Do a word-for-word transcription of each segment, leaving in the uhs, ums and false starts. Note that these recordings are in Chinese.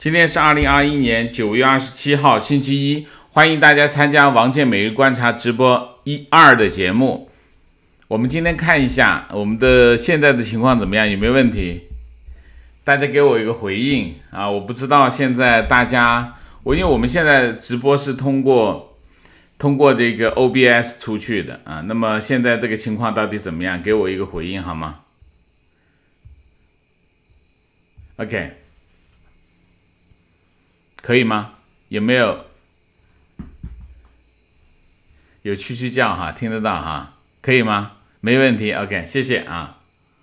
今天是二零二一年九月二十七号，星期一，欢迎大家参加王健每日观察直播一二的节目。我们今天看一下我们的现在的情况怎么样，有没有问题？大家给我一个回应啊！我不知道现在大家，我因为我们现在直播是通过通过这个 O B S 出去的啊，那么现在这个情况到底怎么样？给我一个回应好吗 ？OK。可以吗？有没有有蛐蛐叫哈？听得到哈？可以吗？没问题 ，OK， 谢谢啊。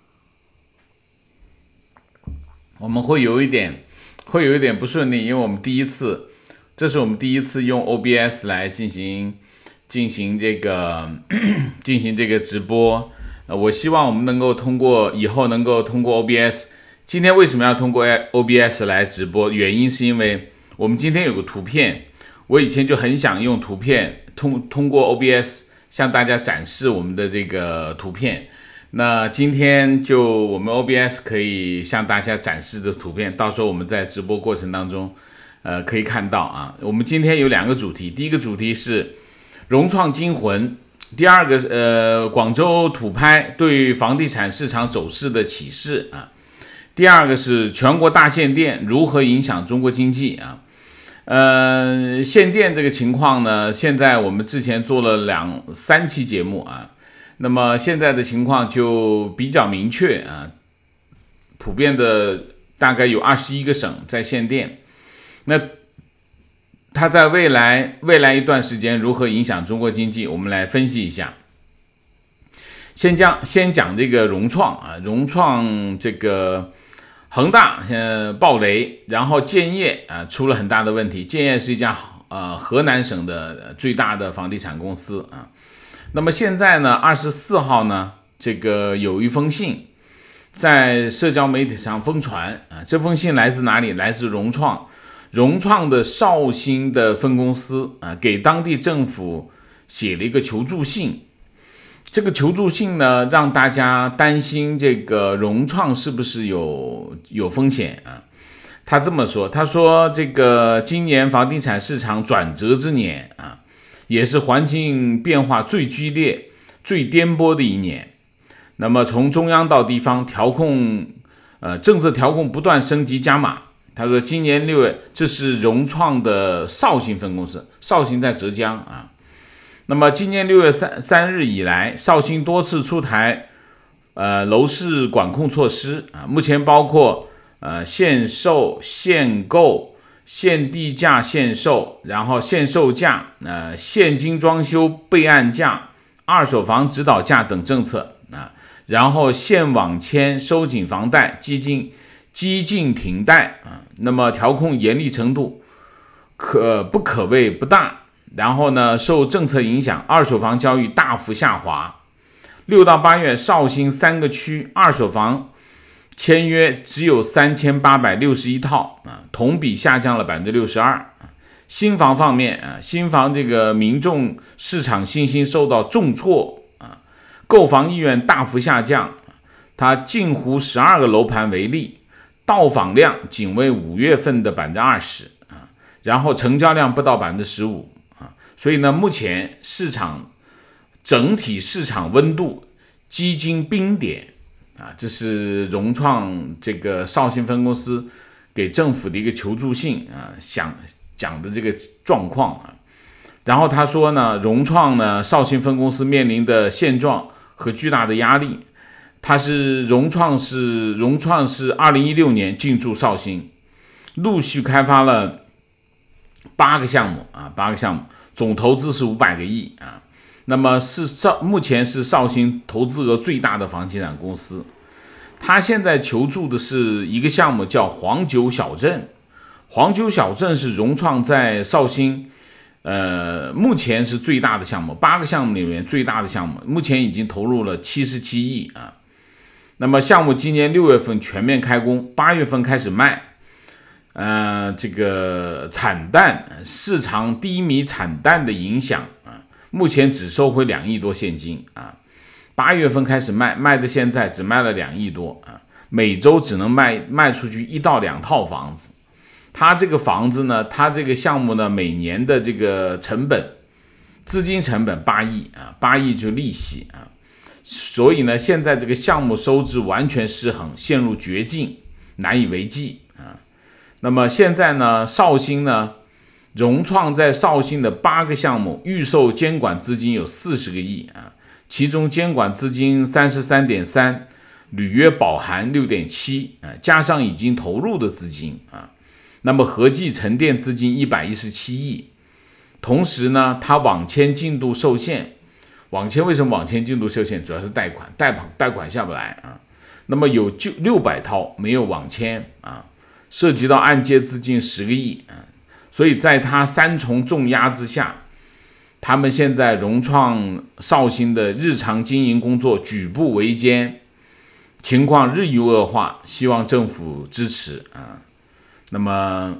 我们会有一点会有一点不顺利，因为我们第一次，这是我们第一次用 O B S 来进行进行这个进行这个直播。呃，我希望我们能够通过以后能够通过 O B S。今天为什么要通过 O B S 来直播？原因是因为我们今天有个图片，我以前就很想用图片通通过 O B S 向大家展示我们的这个图片。那今天就我们 O B S 可以向大家展示这图片，到时候我们在直播过程当中，呃，可以看到啊。我们今天有两个主题，第一个主题是融创惊魂，第二个呃广州土拍对房地产市场走势的启示啊，第二个是全国大限电如何影响中国经济啊。呃，限电这个情况呢，现在我们之前做了两三期节目啊，那么现在的情况就比较明确啊，普遍的大概有二十一个省在限电，那它在未来未来一段时间如何影响中国经济，我们来分析一下。先讲先讲这个融创啊，融创这个。恒大呃暴雷，然后建业啊、呃、出了很大的问题。建业是一家呃河南省的最大的房地产公司啊。那么现在呢，二十四号呢，这个有一封信在社交媒体上疯传啊。这封信来自哪里？来自融创，融创的绍兴的分公司啊，给当地政府写了一个求助信。这个求助信呢，让大家担心这个融创是不是有有风险啊？他这么说，他说这个今年房地产市场转折之年啊，也是环境变化最剧烈、最颠簸的一年。那么从中央到地方调控，呃，政策调控不断升级加码。他说，今年六月，这是融创的绍兴分公司，绍兴在浙江啊。那么今年六月三三日以来，绍兴多次出台呃楼市管控措施啊，目前包括呃限售、限购、限地价限售，然后限售价、呃现金装修备案价、二手房指导价等政策啊，然后限网签、收紧房贷、激进激进停贷啊，那么调控严厉程度可不可谓不大。然后呢，受政策影响，二手房交易大幅下滑。六到八月，绍兴三个区二手房签约只有三千八百六十一套啊，同比下降了百分之六十二。新房方面啊，新房这个民众市场信心受到重挫啊，购房意愿大幅下降。它近湖十二个楼盘为例，到访量仅为五月份的百分之二十啊，然后成交量不到百分之十五。所以呢，目前市场整体市场温度几经冰点啊，这是融创这个绍兴分公司给政府的一个求助信啊，想讲的这个状况啊。然后他说呢，融创呢绍兴分公司面临的现状和巨大的压力。它是融创是融创是二零一六年进驻绍兴，陆续开发了八个项目啊，八个项目。总投资是五百个亿啊，那么是绍目前是绍兴投资额最大的房地产公司。他现在求助的是一个项目叫黄九小镇，黄九小镇是融创在绍兴，呃，目前是最大的项目，八个项目里面最大的项目，目前已经投入了七十七亿啊。那么项目今年六月份全面开工，八月份开始卖。呃，这个惨淡市场低迷惨淡的影响啊，目前只收回两亿多现金啊。八月份开始卖，卖的现在只卖了两亿多啊，每周只能卖卖出去一到两套房子。 它这个房子呢，它这个项目呢，每年的这个成本，资金成本八亿啊，八亿就利息啊，所以呢，现在这个项目收支完全失衡，陷入绝境，难以为继啊。那么现在呢，绍兴呢，融创在绍兴的八个项目预售监管资金有四十个亿啊，其中监管资金三十三点三，履约保函六点七啊，加上已经投入的资金啊，那么合计沉淀资金一百一十七亿。同时呢，它网签进度受限。网签为什么网签进度受限？主要是贷款，贷款贷款下不来啊。那么有就六百套没有网签啊，涉及到按揭资金十个亿啊。所以在它三重重压之下，他们现在融创绍兴的日常经营工作举步维艰，情况日益恶化，希望政府支持啊。那么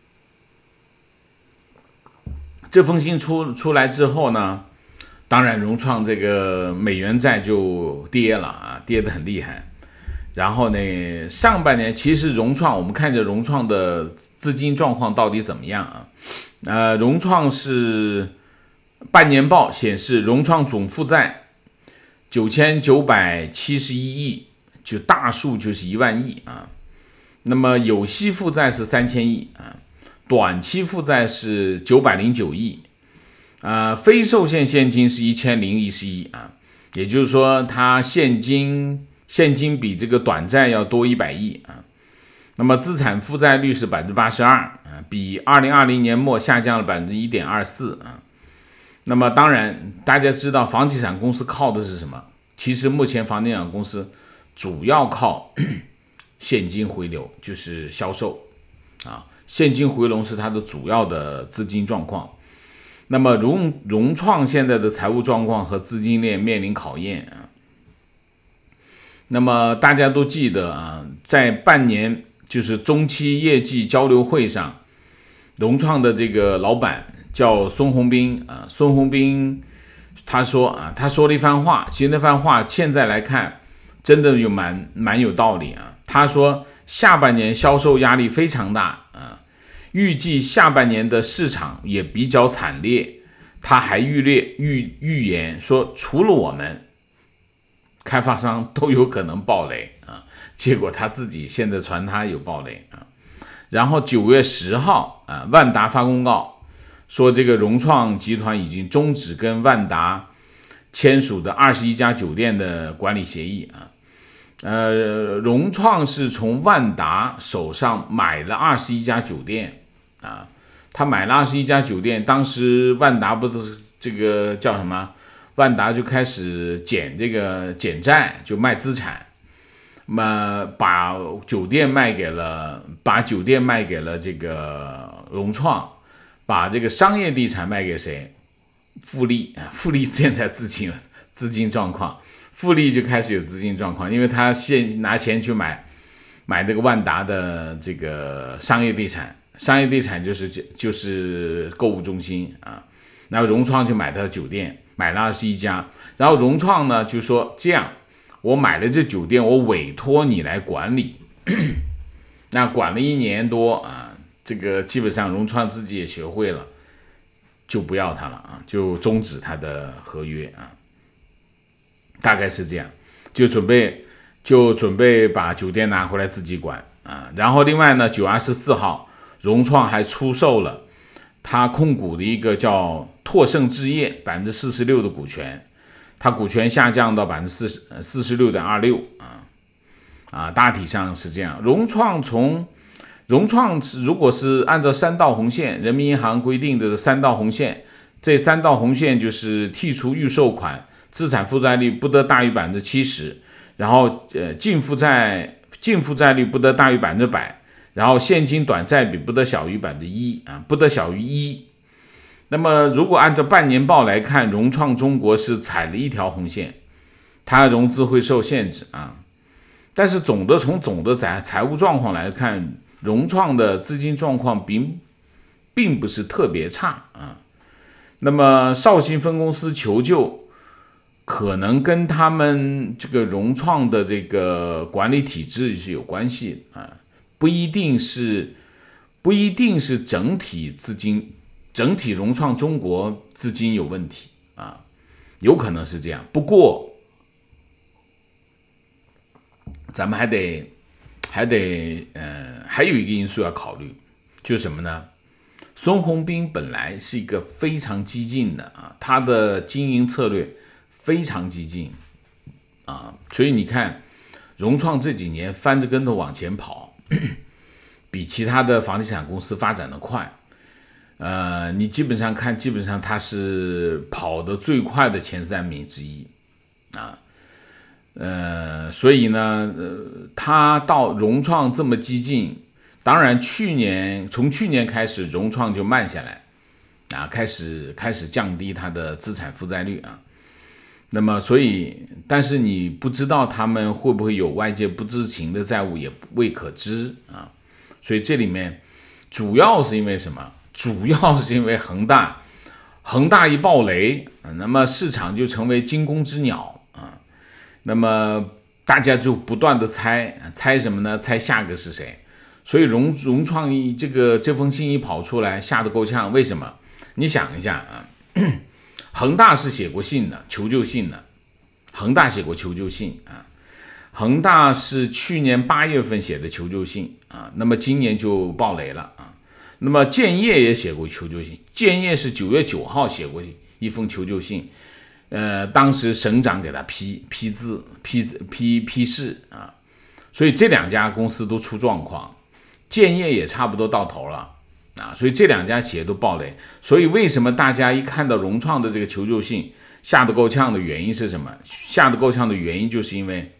这封信出出来之后呢，当然融创这个美元债就跌了啊，跌得很厉害。然后呢，上半年其实融创，我们看着融创的资金状况到底怎么样啊？呃，融创是半年报显示，融创总负债九千九百七十一亿，就大数就是一万亿啊。那么有息负债是三千亿啊，短期负债是九百零九亿，啊，非受限现金是一千零一十亿啊，也就是说，它现金。现金比这个短债要多一百亿啊，那么资产负债率是百分之八十二啊，比二零二零年末下降了百分之一点二四啊。那么当然，大家知道房地产公司靠的是什么？其实目前房地产公司主要靠现金回流，就是销售啊，现金回笼是它的主要的资金状况。那么融融创现在的财务状况和资金链面临考验啊。那么大家都记得啊，在半年就是中期业绩交流会上，融创的这个老板叫孙宏斌啊，孙宏斌他说啊，他说了一番话，其实那番话现在来看，真的有蛮蛮有道理啊。他说下半年销售压力非常大啊，预计下半年的市场也比较惨烈。他还预略预预言说，除了我们。开发商都有可能爆雷啊，结果他自己现在传他有爆雷啊。然后九月十号啊，万达发公告说，这个融创集团已经终止跟万达签署的二十一家酒店的管理协议啊。呃，融创是从万达手上买了二十一家酒店啊，他买了二十一家酒店，当时万达不是这个叫什么？万达就开始减这个减债，就卖资产，那么把酒店卖给了把酒店卖给了这个融创，把这个商业地产卖给谁？富力啊，富力现在资金资金状况，富力就开始有资金状况，因为他现拿钱去买买这个万达的这个商业地产，商业地产就是就是购物中心啊，然后融创就买他的酒店。买了二十一家，然后融创呢就说这样，我买了这酒店，我委托你来管理，那管了一年多啊，这个基本上融创自己也学会了，就不要他了啊，就终止他的合约啊，大概是这样，就准备就准备把酒店拿回来自己管啊。然后另外呢，九月二十四号，融创还出售了他控股的一个叫拓盛置业百分之四十六的股权，它股权下降到百分之四十四十六点二六啊啊，大体上是这样。融创从融创如果是按照三道红线，人民银行规定的三道红线，这三道红线就是剔除预售款，资产负债率不得大于百分之七十，然后呃净负债净负债率不得大于百分之百。然后现金短债比不得小于百分之一啊，不得小于一。那么如果按照半年报来看，融创中国是踩了一条红线，它融资会受限制啊。但是总的从总的财财务状况来看，融创的资金状况并并不是特别差啊。那么绍兴分公司求救，可能跟他们这个融创的这个管理体制是有关系啊。不一定是不一定是整体资金、整体融创中国资金有问题啊，有可能是这样。不过，咱们还得还得呃，还有一个因素要考虑，就是什么呢？孙宏斌本来是一个非常激进的啊，他的经营策略非常激进啊，所以你看，融创这几年翻着跟头往前跑，比其他的房地产公司发展的快。呃，你基本上看，基本上它是跑得最快的前三名之一啊。呃，所以呢，呃，它到融创这么激进。当然，去年从去年开始，融创就慢下来，啊，开始开始降低它的资产负债率啊。那么，所以，但是你不知道他们会不会有外界不知情的债务，也未可知啊。所以这里面主要是因为什么？主要是因为恒大，恒大一爆雷，那么市场就成为惊弓之鸟啊。那么大家就不断的猜，猜什么呢？猜下个是谁？所以融融创一这个这封信一跑出来，吓得够呛。为什么？你想一下啊，恒大是写过信的，求救信的。恒大写过求救信啊，恒大是去年八月份写的求救信啊，那么今年就爆雷了啊。那么建业也写过求救信，建业是九月九号写过一封求救信，呃，当时省长给他批批字批批批示啊，所以这两家公司都出状况。建业也差不多到头了啊，所以这两家企业都爆雷。所以为什么大家一看到融创的这个求救信吓得够呛的原因是什么？吓得够呛的原因就是因为，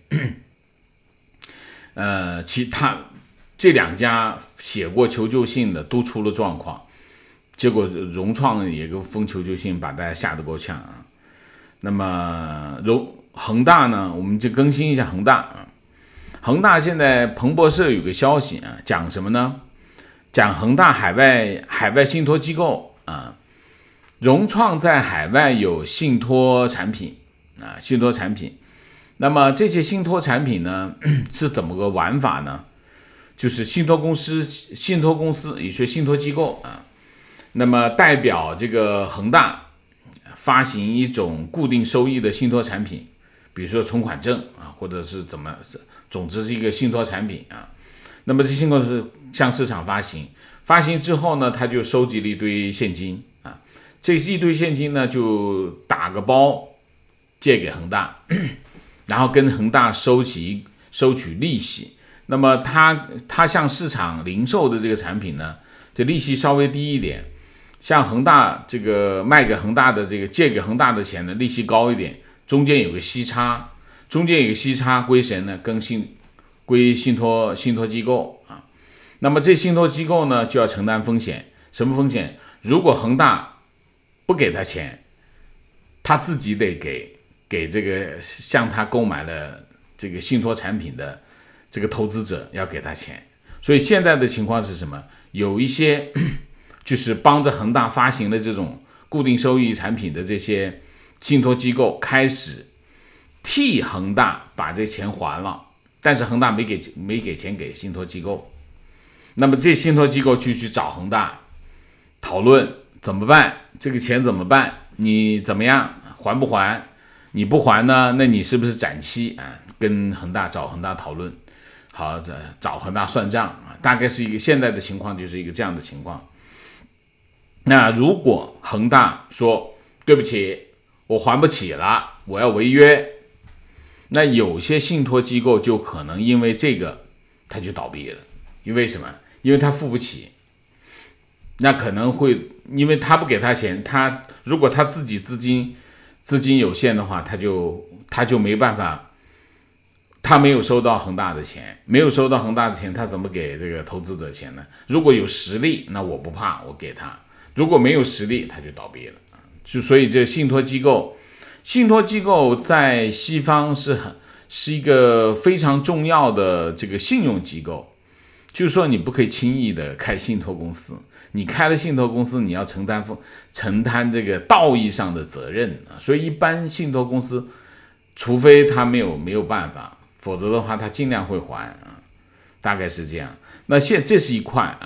呃，其他这两家写过求救信的都出了状况，结果融创也个封求救信把大家吓得够呛啊。那么融恒大呢，我们就更新一下恒大啊。恒大现在彭博社有个消息啊，讲什么呢？讲恒大海外海外信托机构啊，融创在海外有信托产品啊，信托产品。那么这些信托产品呢是怎么个玩法呢？就是信托公司、信托公司也是信托机构啊，那么代表这个恒大发行一种固定收益的信托产品，比如说存款证啊，或者是怎么是。总之是一个信托产品啊，那么这信托是向市场发行，发行之后呢，他就收集了一堆现金啊，这一堆现金呢就打个包借给恒大，然后跟恒大收取收取利息。那么他他向市场零售的这个产品呢，这利息稍微低一点，像恒大这个卖给恒大的这个借给恒大的钱呢，利息高一点，中间有个息差。中间有个息差归谁呢？跟信归信托信托机构啊。那么这信托机构呢就要承担风险，什么风险？如果恒大不给他钱，他自己得给给这个向他购买了这个信托产品的这个投资者要给他钱。所以现在的情况是什么？有一些就是帮着恒大发行的这种固定收益产品的这些信托机构开始替恒大把这钱还了，但是恒大没给没给钱给信托机构，那么这信托机构去去找恒大讨论怎么办，这个钱怎么办，你怎么样还不还？你不还呢，那你是不是展期啊？跟恒大找恒大讨论，好找恒大算账啊，大概是一个现在的情况，就是一个这样的情况。那如果恒大说对不起，我还不起了，我要违约。那有些信托机构就可能因为这个他就倒闭了，因为什么？因为他付不起，那可能会因为他不给他钱，他如果他自己资金资金有限的话，他就他就没办法，他没有收到恒大的钱，没有收到恒大的钱，他怎么给这个投资者钱呢？如果有实力，那我不怕，我给他；如果没有实力，他就倒闭了。就所以这信托机构。信托机构在西方是很是一个非常重要的这个信用机构，就是说你不可以轻易的开信托公司，你开了信托公司，你要承担承担这个道义上的责任啊。所以一般信托公司，除非他没有没有办法，否则的话他尽量会还啊，大概是这样。那现这是一块啊，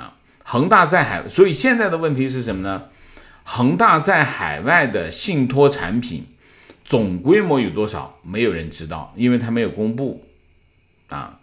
恒大在海，所以现在的问题是什么呢？恒大在海外的信托产品总规模有多少？没有人知道，因为它没有公布啊，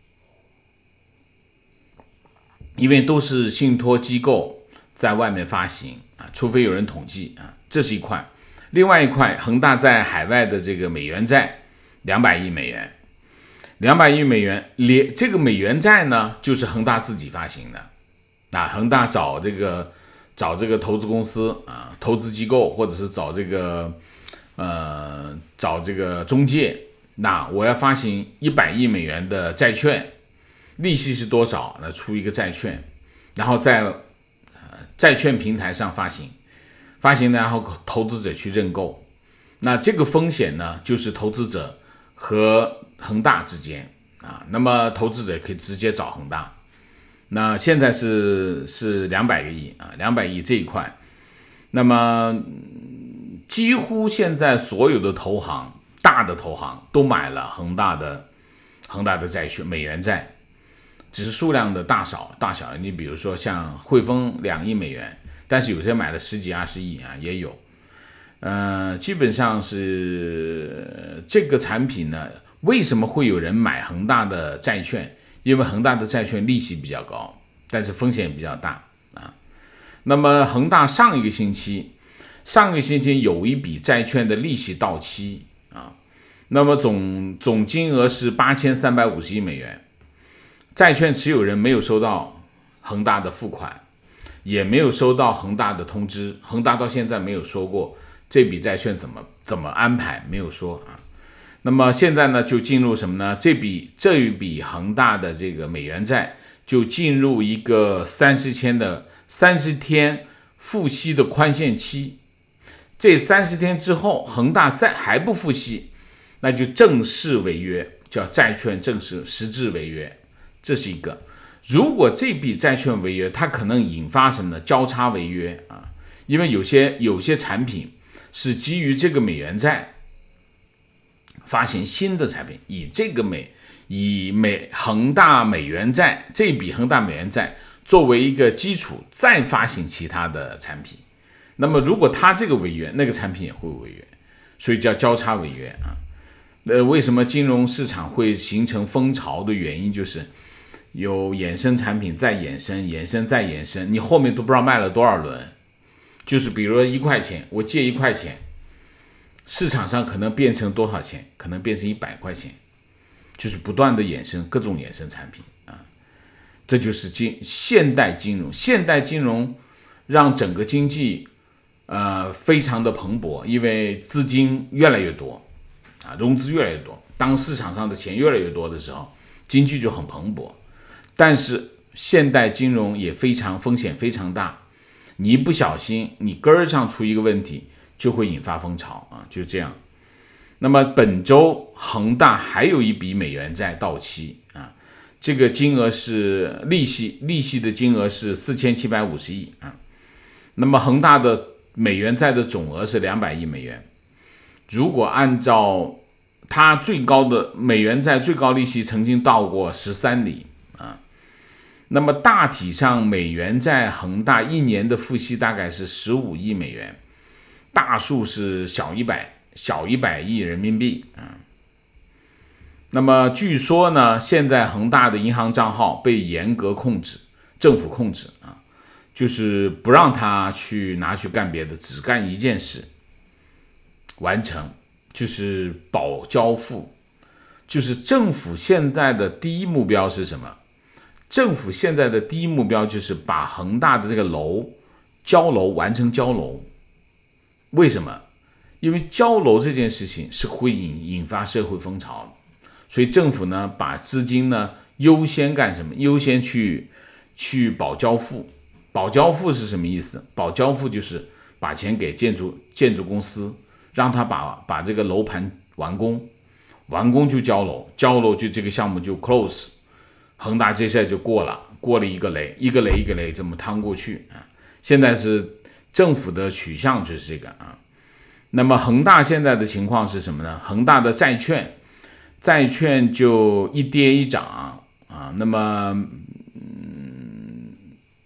因为都是信托机构在外面发行啊，除非有人统计啊，这是一块。另外一块，恒大在海外的这个美元债两百亿美元，两百亿美元，连这个美元债呢，就是恒大自己发行的啊，恒大找这个找这个投资公司啊，投资机构，或者是找这个呃找这个中介，那我要发行一百亿美元的债券，利息是多少？那出一个债券，然后在、呃、债券平台上发行。发行，然后投资者去认购，那这个风险呢，就是投资者和恒大之间啊，那么投资者可以直接找恒大。那现在是是两百个亿啊，两百亿这一块，那么几乎现在所有的投行，大的投行都买了恒大的恒大的债券，美元债，只是数量的大小大小。你比如说像汇丰两亿美元。但是有些买了十几二十亿啊，也有，呃，基本上是这个产品呢，为什么会有人买恒大的债券？因为恒大的债券利息比较高，但是风险比较大啊。那么恒大上一个星期，上个星期有一笔债券的利息到期啊，那么总总金额是八千三百五十亿美元，债券持有人没有收到恒大的付款。也没有收到恒大的通知，恒大到现在没有说过这笔债券怎么怎么安排，没有说啊。那么现在呢，就进入什么呢？这笔这一笔恒大的这个美元债就进入一个三十天的三十天付息的宽限期。这三十天之后，恒大再还不付息，那就正式违约，叫债券正式实质违约，这是一个。如果这笔债券违约，它可能引发什么呢？交叉违约啊，因为有些有些产品是基于这个美元债发行新的产品，以这个美以美恒大美元债这笔恒大美元债作为一个基础，再发行其他的产品。那么如果它这个违约，那个产品也会违约，所以叫交叉违约啊。呃，为什么金融市场会形成风潮的原因就是。有衍生产品再衍生，衍生再衍生，你后面都不知道卖了多少轮。就是比如说一块钱，我借一块钱，市场上可能变成多少钱？可能变成一百块钱，就是不断的衍生各种衍生产品啊。这就是金现代金融，现代金融让整个经济呃非常的蓬勃，因为资金越来越多啊，融资越来越多。当市场上的钱越来越多的时候，经济就很蓬勃。但是现代金融也非常风险非常大，你一不小心，你根儿上出一个问题，就会引发风潮啊，就这样。那么本周恒大还有一笔美元债到期啊，这个金额是利息，利息的金额是四千七百五十亿啊。那么恒大的美元债的总额是两百亿美元，如果按照它最高的美元债最高利息曾经到过十三厘。那么大体上，美元债恒大一年的付息大概是十五亿美元，大数是小一百小一百亿人民币啊。那么据说呢，现在恒大的银行账号被严格控制，政府控制啊，就是不让他去拿去干别的，只干一件事，完成，就是保交付。就是政府现在的第一目标是什么？政府现在的第一目标就是把恒大的这个楼交楼完成交楼。为什么？因为交楼这件事情是会引引发社会风潮，所以政府呢把资金呢优先干什么？优先去去保交付。保交付是什么意思？保交付就是把钱给建筑建筑公司，让他把把这个楼盘完工，完工就交楼，交楼就这个项目就 close。恒大这下就过了，过了一个雷，一个雷一个雷这么趟过去啊。现在是政府的取向就是这个啊。那么恒大现在的情况是什么呢？恒大的债券，债券就一跌一涨啊。那么，嗯，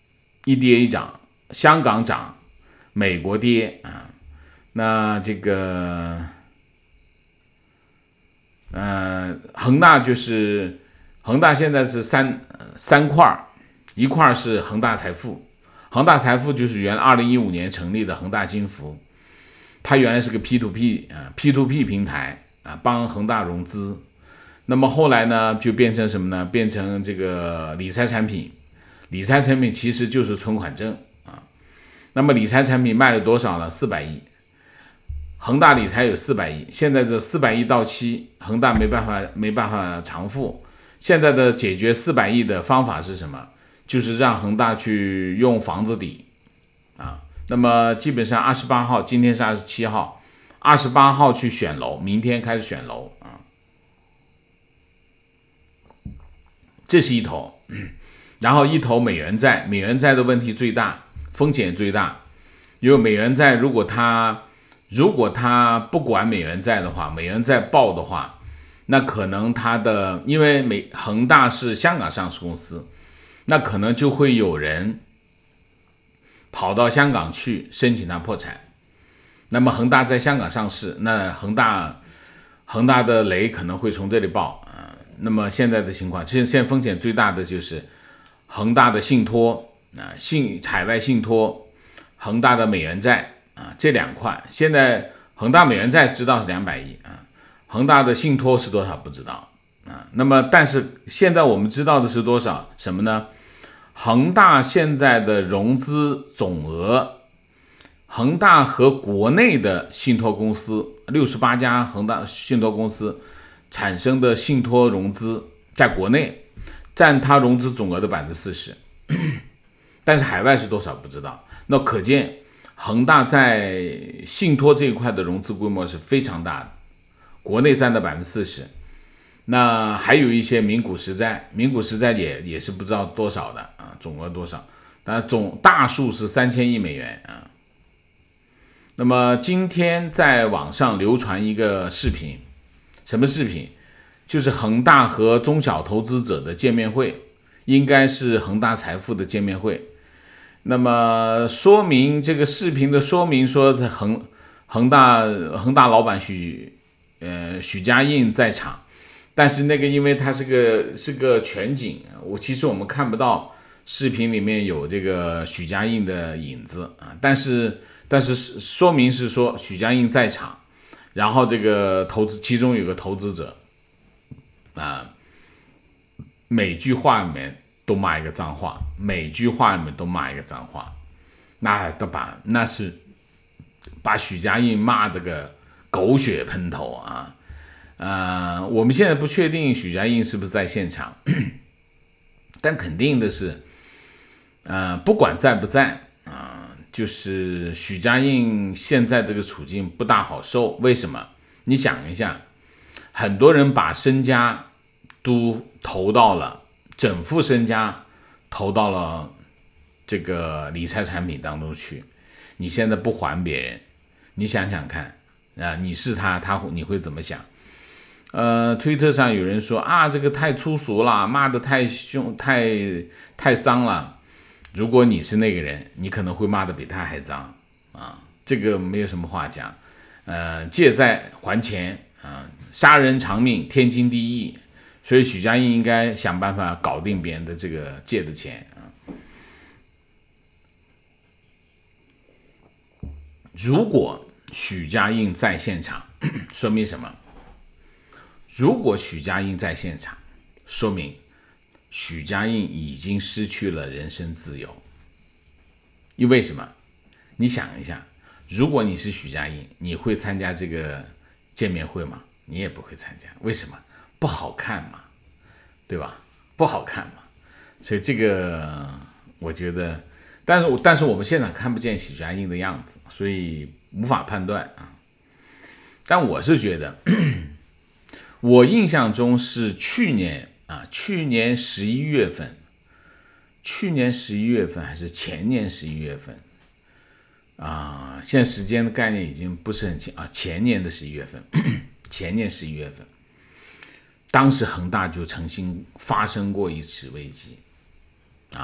一跌一涨，香港涨，美国跌啊。那这个，呃，恒大就是恒大现在是三三块，一块是恒大财富，恒大财富就是原来二零一五年成立的恒大金服，它原来是个 P to P 啊 P to P 平台啊，帮恒大融资。那么后来呢，就变成什么呢？变成这个理财产品，理财产品其实就是存款证啊。那么理财产品卖了多少呢？四百亿，恒大理财有四百亿，现在这四百亿到期，恒大没办法没办法偿付。现在的解决四百亿的方法是什么？就是让恒大去用房子抵啊。那么基本上二十八号，今天是二十七号，二十八号去选楼，明天开始选楼啊。这是一头，然后一头美元债，美元债的问题最大，风险最大，因为美元债如果它如果它不管美元债的话，美元债爆的话，那可能它的因为美恒大是香港上市公司，那可能就会有人跑到香港去申请它破产。那么恒大在香港上市，那恒大恒大的雷可能会从这里爆。那么现在的情况，其实现在风险最大的就是恒大的信托啊，信海外信托，恒大的美元债啊，这两块。现在恒大美元债知道是两百亿啊，恒大的信托是多少不知道啊。那么但是现在我们知道的是多少？什么呢？恒大现在的融资总额，恒大和国内的信托公司六十八家恒大信托公司产生的信托融资，在国内占它融资总额的百分之四十，但是海外是多少不知道。那可见恒大在信托这一块的融资规模是非常大的，国内占到百分之四十。那还有一些名股实债，名股实债也也是不知道多少的啊，总额多少？但总大数是三千亿美元啊。那么今天在网上流传一个视频。什么视频？就是恒大和中小投资者的见面会，应该是恒大财富的见面会。那么说明这个视频的说明说，恒恒大恒大老板许呃许家印在场，但是那个因为它是个是个全景，我其实我们看不到视频里面有这个许家印的影子啊，但是但是说明是说许家印在场。然后这个投资，其中有个投资者，啊，每句话里面都骂一个脏话，每句话里面都骂一个脏话，那都把那是把许家印骂得个狗血喷头啊！呃，我们现在不确定许家印是不是在现场，但肯定的是，呃，不管在不在啊。就是许家印现在这个处境不大好受，为什么？你想一下，很多人把身家都投到了整副身家投到了这个理财产品当中去，你现在不还别人，你想想看啊，你是他，他你会怎么想？呃，推特上有人说啊，这个太粗俗了，骂得太凶，太太脏了。如果你是那个人，你可能会骂得比他还脏啊！这个没有什么话讲，呃，借债还钱啊，杀人偿命，天经地义。所以许家印应该想办法搞定别人的这个借的钱啊。如果许家印在现场，说明什么？如果许家印在现场，说明许家印已经失去了人身自由。因为什么？你想一下，如果你是许家印，你会参加这个见面会吗？你也不会参加。为什么？不好看嘛，对吧？不好看嘛。所以这个我觉得，但是但是我们现场看不见许家印的样子，所以无法判断啊。但我是觉得，我印象中是去年啊，去年十一月份，去年十一月份还是前年十一月份啊？现在时间的概念已经不是很清啊。前年的十一月份，前年十一月份，当时恒大就曾经发生过一次危机啊。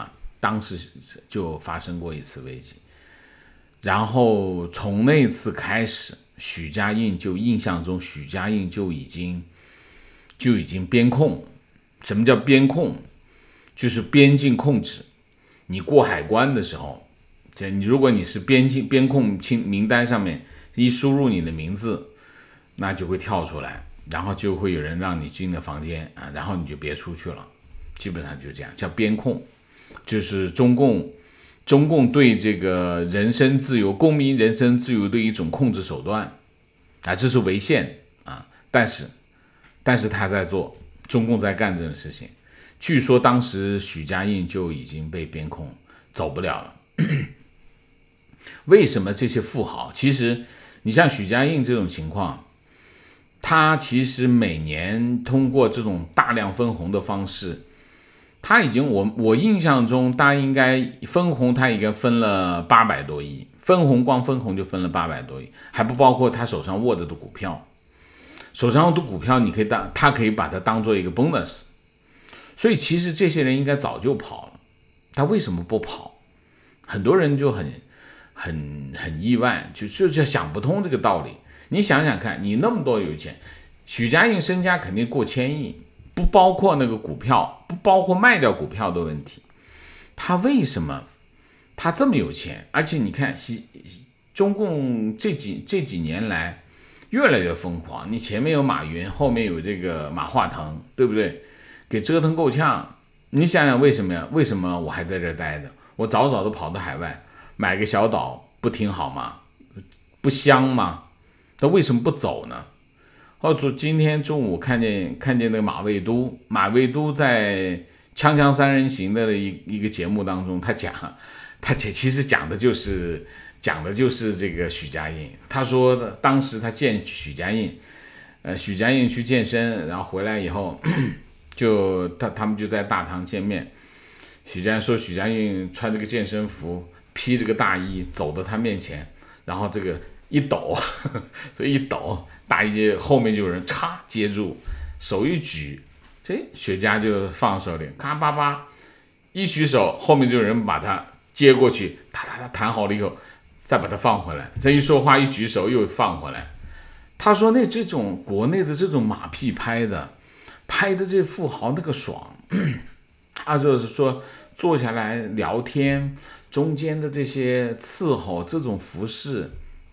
当时就发生过一次危机。然后从那次开始，许家印就印象中许家印就已经就已经边控。什么叫边控？就是边境控制。你过海关的时候，你如果你是边境边控清名单上面一输入你的名字，那就会跳出来，然后就会有人让你进了房间啊，然后你就别出去了。基本上就这样，叫边控，就是中共中共对这个人身自由、公民人身自由的一种控制手段啊，这是违宪啊，但是但是他在做，中共在干这种事情。据说当时许家印就已经被边控，走不了了。为什么这些富豪？其实你像许家印这种情况，他其实每年通过这种大量分红的方式，他已经我我印象中，他应该分红他应该分了八百多亿，分红光分红就分了八百多亿，还不包括他手上握着的股票。手上的股票你可以当他可以把它当做一个 bonus。所以其实这些人应该早就跑了，他为什么不跑？很多人就很很很意外，就就想不通这个道理。你想想看，你那么多有钱，许家印身家肯定过千亿，不包括那个股票，不包括卖掉股票的问题。他为什么他这么有钱？而且你看，中共这几这几年来越来越疯狂。你前面有马云，后面有这个马化腾，对不对？给折腾够呛。你想想为什么呀？为什么我还在这儿待着？我早早都跑到海外买个小岛，不挺好吗？不香吗？他为什么不走呢？哦，今天中午看见看见那个马未都，马未都在《锵锵三人行》的一一个节目当中，他讲，他其实讲的就是讲的就是这个许家印。他说的当时他见许家印，呃，许家印去健身，然后回来以后。就他他们就在大堂见面，许家印说许家印穿这个健身服，披这个大衣走到他面前，然后这个一抖，呵呵这一抖，大衣后面就有人嚓接住，手一举，这许家就放手里，咔叭叭一举手，后面就有人把他接过去，他他他弹好了以后，再把他放回来，这一说话一举手又放回来。他说那这种国内的这种马屁拍的。拍的这富豪那个爽，他就是说坐下来聊天，中间的这些伺候，这种服饰，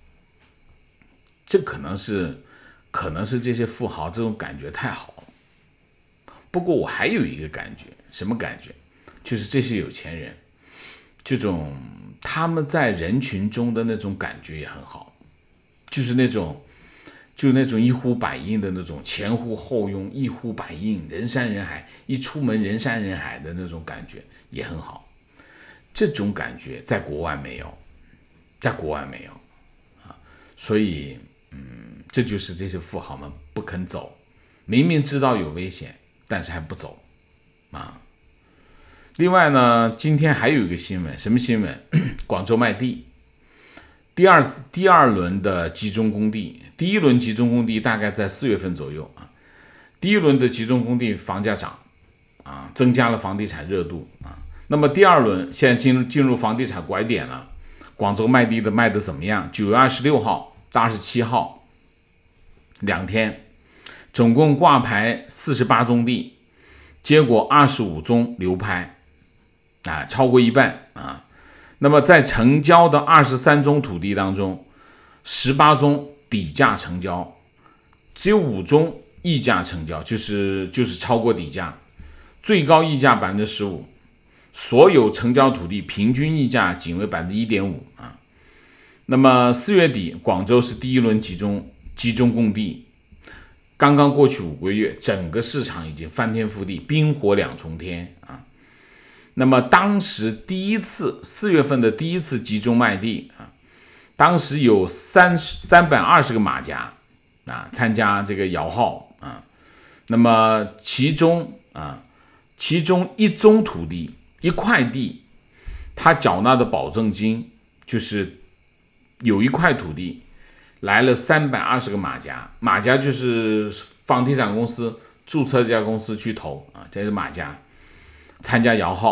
这可能是可能是这些富豪这种感觉太好了。不过我还有一个感觉，什么感觉？就是这些有钱人，这种他们在人群中的那种感觉也很好，就是那种。就那种一呼百应的那种，前呼后拥，一呼百应，人山人海，一出门人山人海的那种感觉也很好。这种感觉在国外没有，在国外没有啊，所以嗯，这就是这些富豪们不肯走，明明知道有危险，但是还不走啊。另外呢，今天还有一个新闻，什么新闻？广州卖地。第二第二轮的集中供地，第一轮集中供地大概在四月份左右啊。第一轮的集中供地房价涨啊，增加了房地产热度啊。那么第二轮现在进入进入房地产拐点了，广州卖地的卖的怎么样？九月二十六号到二十七号两天，总共挂牌四十八宗地，结果二十五宗流拍啊，超过一半啊。那么在成交的二十三宗土地当中，十八宗底价成交，只有五宗溢价成交，就是就是超过底价，最高溢价 百分之十五， 所有成交土地平均溢价仅为 百分之一点五 啊。那么四月底，广州是第一轮集中集中供地，刚刚过去五个月，整个市场已经翻天覆地，冰火两重天啊。那么当时第一次四月份的第一次集中卖地啊，当时有三三百二十个马甲啊参加这个摇号啊，那么其中啊其中一宗土地一块地，他缴纳的保证金就是有一块土地来了三百二十个马甲，马甲就是房地产公司注册这家公司去投啊，这是马甲参加摇号。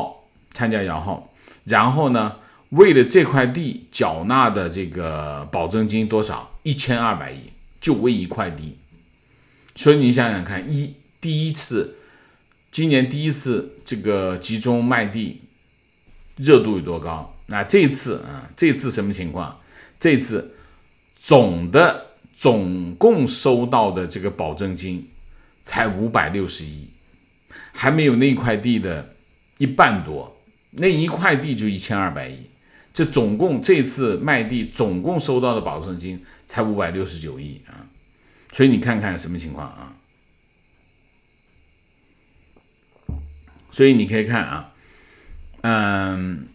参加摇号，然后呢，为了这块地缴纳的这个保证金多少？一千二百亿，就为一块地。所以你想想看，一第一次，今年第一次这个集中卖地热度有多高？那这次啊，这次什么情况？这次总的总共收到的这个保证金才五百六十亿，还没有那块地的一半多，那一块地就一千二百亿，这总共这次卖地总共收到的保证金才五百六十九亿啊！所以你看看什么情况啊？所以你可以看啊，嗯，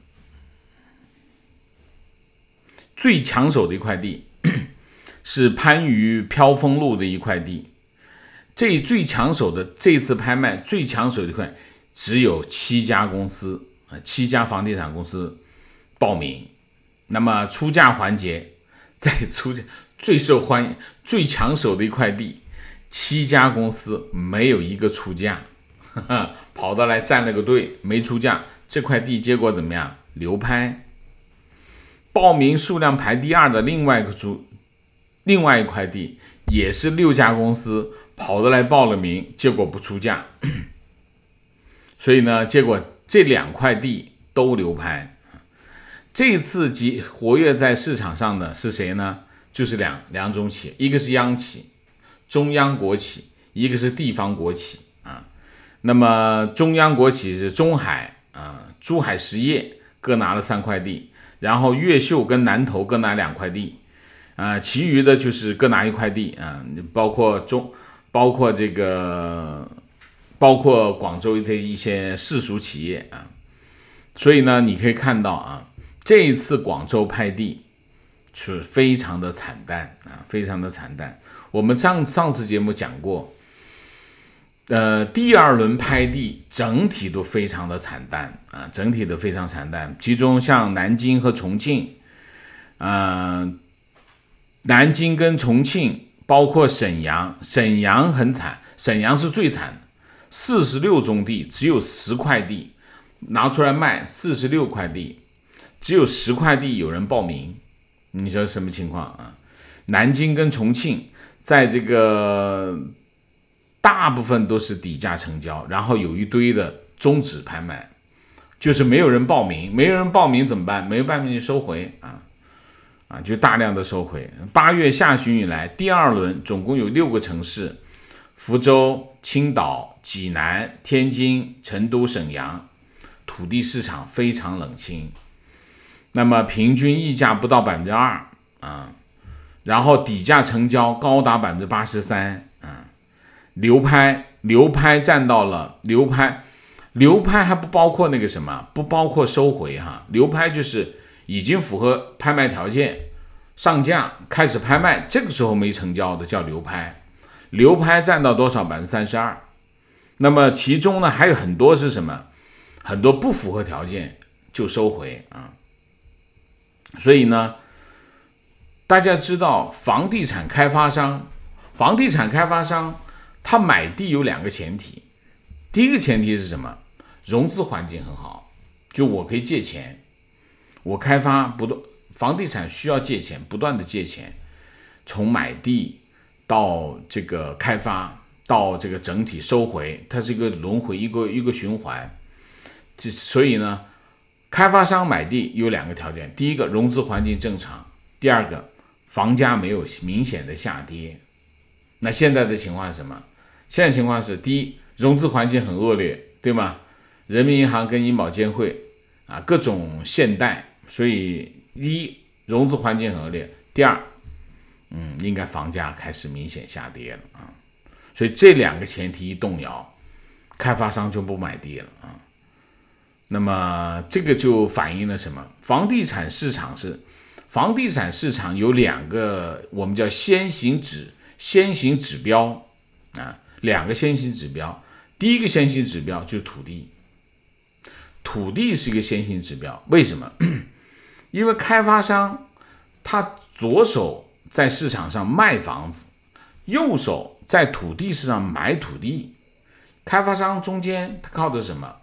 最抢手的一块地是番禺飘风路的一块地，这最抢手的这次拍卖最抢手的一块只有七家公司，七家房地产公司报名。那么出价环节，在出价最受欢迎、最抢手的一块地，七家公司没有一个出价，呵呵，跑到来站了个队，没出价。这块地结果怎么样？流拍。报名数量排第二的另外一个出，另外一块地也是六家公司跑得来报了名，结果不出价。所以呢，结果这两块地都流拍。这次集活跃在市场上的是谁呢？就是两两种企业，一个是央企，中央国企，一个是地方国企啊。那么中央国企是中海啊、珠海实业各拿了三块地，然后越秀跟南投各拿两块地啊，其余的就是各拿一块地啊，包括中包括这个包括广州的一些市属企业啊。所以呢，你可以看到啊，这一次广州拍地是非常的惨淡啊，非常的惨淡。我们上上次节目讲过，呃，第二轮拍地整体都非常的惨淡啊，整体都非常惨淡。其中像南京和重庆，呃，南京跟重庆，包括沈阳，沈阳很惨，沈阳是最惨的，四十六宗地只有十块地拿出来卖，四十六块地。只有十块地有人报名，你说什么情况啊？南京跟重庆在这个大部分都是底价成交，然后有一堆的终止拍卖，就是没有人报名，没有人报名怎么办？没有办法就收回啊啊，就大量的收回。八月下旬以来，第二轮总共有六个城市：福州、青岛、济南、天津、成都、沈阳，土地市场非常冷清。那么平均溢价不到百分之二啊，然后底价成交高达百分之八十三啊，流拍流拍占到了流拍，流拍还不包括那个什么，不包括收回哈，流拍就是已经符合拍卖条件，上架开始拍卖，这个时候没成交的叫流拍，流拍占到多少？百分之三十二。那么其中呢还有很多是什么？很多不符合条件就收回啊。所以呢，大家知道房地产开发商，房地产开发商他买地有两个前提，第一个前提是什么？融资环境很好，就我可以借钱，我开发不断，房地产需要借钱，不断的借钱，从买地到这个开发到这个整体收回，它是一个轮回，一个一个循环。所以呢，开发商买地有两个条件，第一个融资环境正常，第二个房价没有明显的下跌。那现在的情况是什么？现在情况是，第一，融资环境很恶劣，对吗？人民银行跟银保监会啊各种限贷，所以第一，融资环境很恶劣，第二，嗯，应该房价开始明显下跌了啊。所以这两个前提一动摇，开发商就不买地了啊。那么这个就反映了什么？房地产市场是，房地产市场有两个我们叫先行指先行指标啊，两个先行指标。第一个先行指标就是土地，土地是一个先行指标。为什么？因为开发商他左手在市场上卖房子，右手在土地市场买土地，开发商中间他靠的是什么？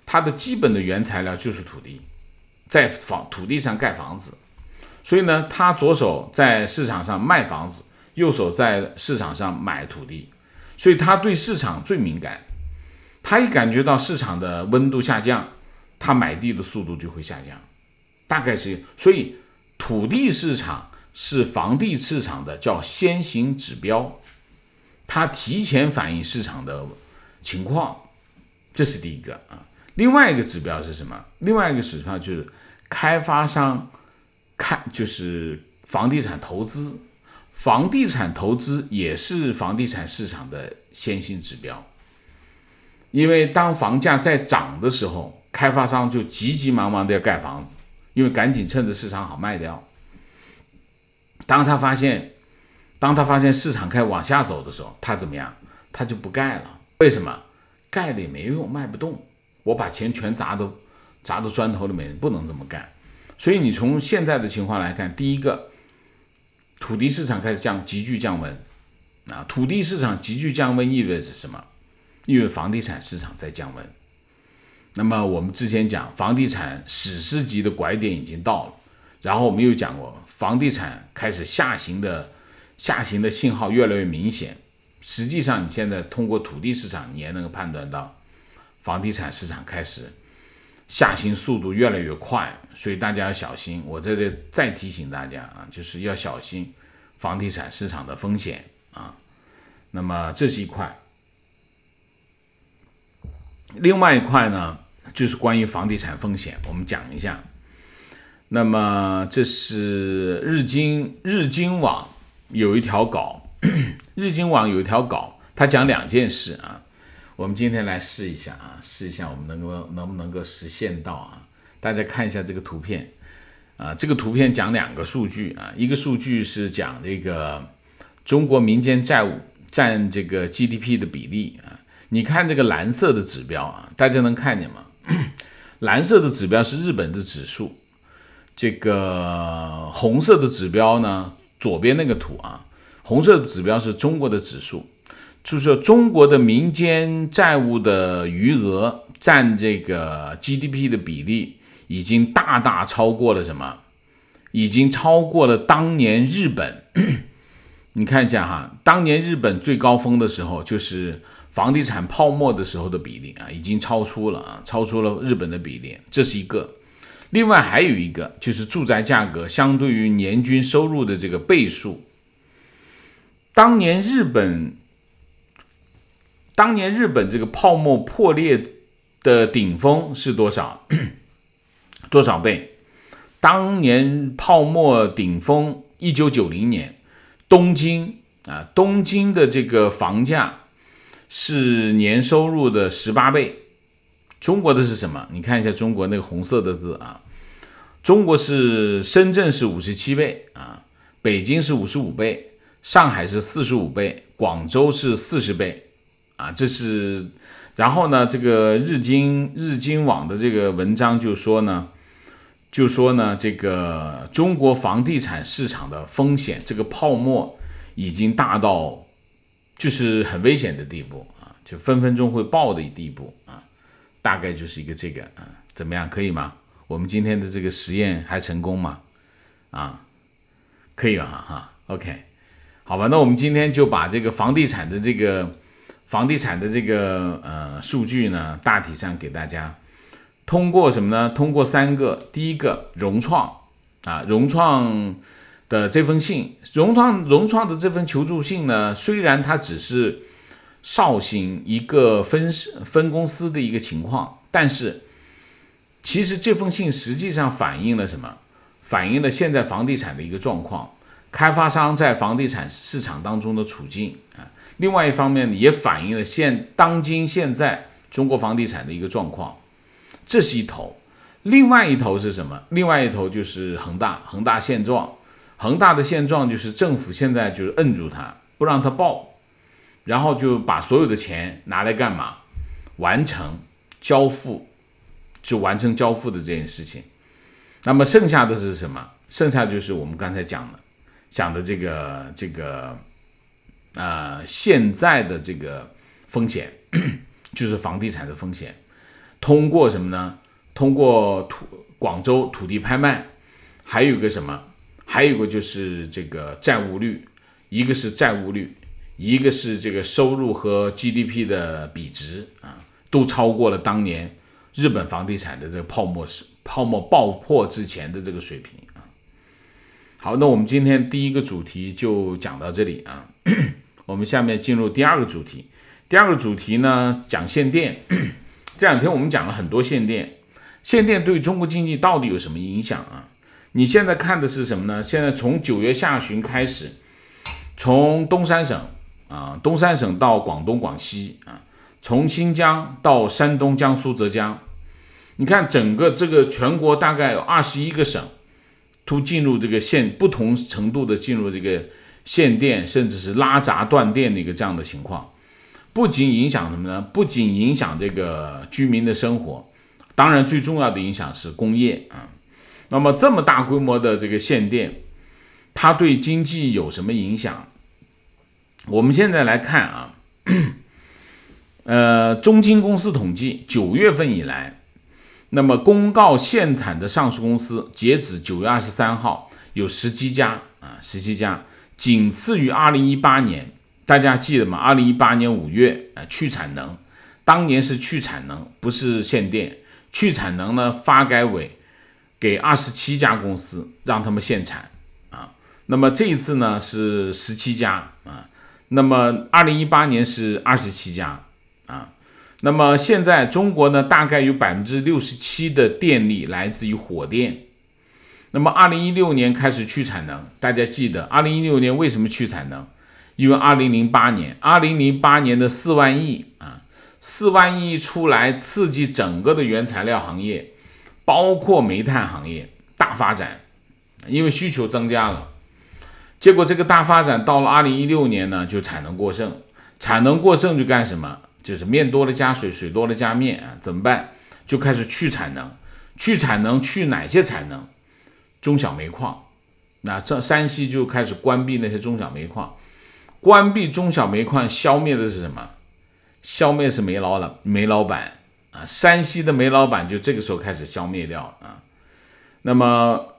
它的基本的原材料就是土地，在房土地上盖房子，所以呢，他左手在市场上卖房子，右手在市场上买土地，所以他对市场最敏感。他一感觉到市场的温度下降，他买地的速度就会下降，大概是。所以土地市场是房地市场的叫先行指标，它提前反映市场的情况，这是第一个啊。另外一个指标是什么？另外一个指标就是开发商看，就是房地产投资，房地产投资也是房地产市场的先行指标。因为当房价在涨的时候，开发商就急急忙忙的要盖房子，因为赶紧趁着市场好卖掉。当他发现，当他发现市场开始往下走的时候，他怎么样？他就不盖了。为什么？盖了也没用，卖不动。我把钱全砸到砸到砖头里面，不能这么干。所以你从现在的情况来看，第一个，土地市场开始降，急剧降温啊！土地市场急剧降温意味着什么？因为房地产市场在降温。那么我们之前讲房地产史诗级的拐点已经到了，然后我们又讲过房地产开始下行的下行的信号越来越明显。实际上你现在通过土地市场你也能够判断到房地产市场开始下行速度越来越快，所以大家要小心。我在这再提醒大家啊，就是要小心房地产市场的风险啊。那么这是一块。另外一块呢，就是关于房地产风险，我们讲一下。那么这是日经日经网有一条稿，日经网有一条稿，它讲两件事啊。我们今天来试一下啊，试一下我们能够能不能够实现到啊？大家看一下这个图片啊，这个图片讲两个数据啊，一个数据是讲这个中国民间债务占这个 G D P 的比例啊。你看这个蓝色的指标啊，大家能看见吗？蓝色的指标是日本的指数，这个红色的指标呢，左边那个图啊，红色的指标是中国的指数，就是说中国的民间债务的余额占这个 G D P 的比例已经大大超过了什么？已经超过了当年日本。你看一下哈，当年日本最高峰的时候就是房地产泡沫的时候的比例啊，已经超出了啊，超出了日本的比例，这是一个。另外还有一个就是住宅价格相对于年均收入的这个倍数。当年日本，当年日本这个泡沫破裂的顶峰是多少？多少倍？当年泡沫顶峰，一九九零年，东京啊，东京的这个房价是年收入的十八倍。中国的是什么？你看一下中国那个红色的字啊，中国是深圳是五十七倍啊，北京是五十五倍，上海是四十五倍，广州是四十倍啊，这是。然后呢，这个日经日经网的这个文章就说呢，就说呢，这个中国房地产市场的风险，这个泡沫已经大到就是很危险的地步啊，就分分钟会爆的地步啊，大概就是一个这个啊，怎么样，可以吗？我们今天的这个实验还成功吗？啊，可以啊哈 ，OK， 好吧，那我们今天就把这个房地产的这个房地产的这个呃数据呢，大体上给大家。通过什么呢？通过三个，第一个融创啊，融创的这封信，融创融创的这份求助信呢，虽然它只是绍兴一个分分公司的一个情况，但是其实这封信实际上反映了什么？反映了现在房地产的一个状况，开发商在房地产市场当中的处境啊。另外一方面也反映了现当今现在中国房地产的一个状况。这是一头，另外一头是什么？另外一头就是恒大，恒大现状，恒大的现状就是政府现在就是摁住它，不让它爆，然后就把所有的钱拿来干嘛？完成交付，就完成交付的这件事情。那么剩下的是什么？剩下就是我们刚才讲的，讲的这个这个呃现在的这个风险，就是房地产的风险。 通过什么呢？通过土广州土地拍卖，还有一个什么？还有一个就是这个债务率，一个是债务率，一个是这个收入和 G D P 的比值啊，都超过了当年日本房地产的这个泡沫泡沫爆破之前的这个水平啊。好，那我们今天第一个主题就讲到这里啊，我们下面进入第二个主题。第二个主题呢，讲限电。这两天我们讲了很多限电，限电对中国经济到底有什么影响啊？你现在看的是什么呢？现在从九月下旬开始，从东三省啊，东三省到广东、广西啊，从新疆到山东、江苏、浙江，你看整个这个全国大概有二十一个省，都进入这个限不同程度的进入这个限电，甚至是拉闸断电的一个这样的情况。不仅影响什么呢？不仅影响这个居民的生活，当然最重要的影响是工业啊。那么这么大规模的这个限电，它对经济有什么影响？我们现在来看啊，呃，中金公司统计，九月份以来，那么公告限产的上市公司，截止九月二十三号有十七家啊，十七家，仅次于二零一八年。大家记得吗？二零一八年五月，呃，去产能，当年是去产能，不是限电。去产能呢，发改委给二十七家公司让他们限产啊。那么这一次呢是十七家啊。那么二零一八年是二十七家啊。那么现在中国呢，大概有百分之六十七的电力来自于火电。那么二零一六年开始去产能，大家记得二零一六年为什么去产能？因为二零零八年，二零零八年的四万亿啊，四万亿出来刺激整个的原材料行业，包括煤炭行业大发展，因为需求增加了。结果这个大发展到了二零一六年呢，就产能过剩，产能过剩就干什么？就是面多了加水，水多了加面啊，怎么办？就开始去产能，去产能去哪些产能？中小煤矿，那这山西就开始关闭那些中小煤矿。关闭中小煤矿，消灭的是什么？消灭是煤老了煤老板啊，山西的煤老板就这个时候开始消灭掉啊。那么，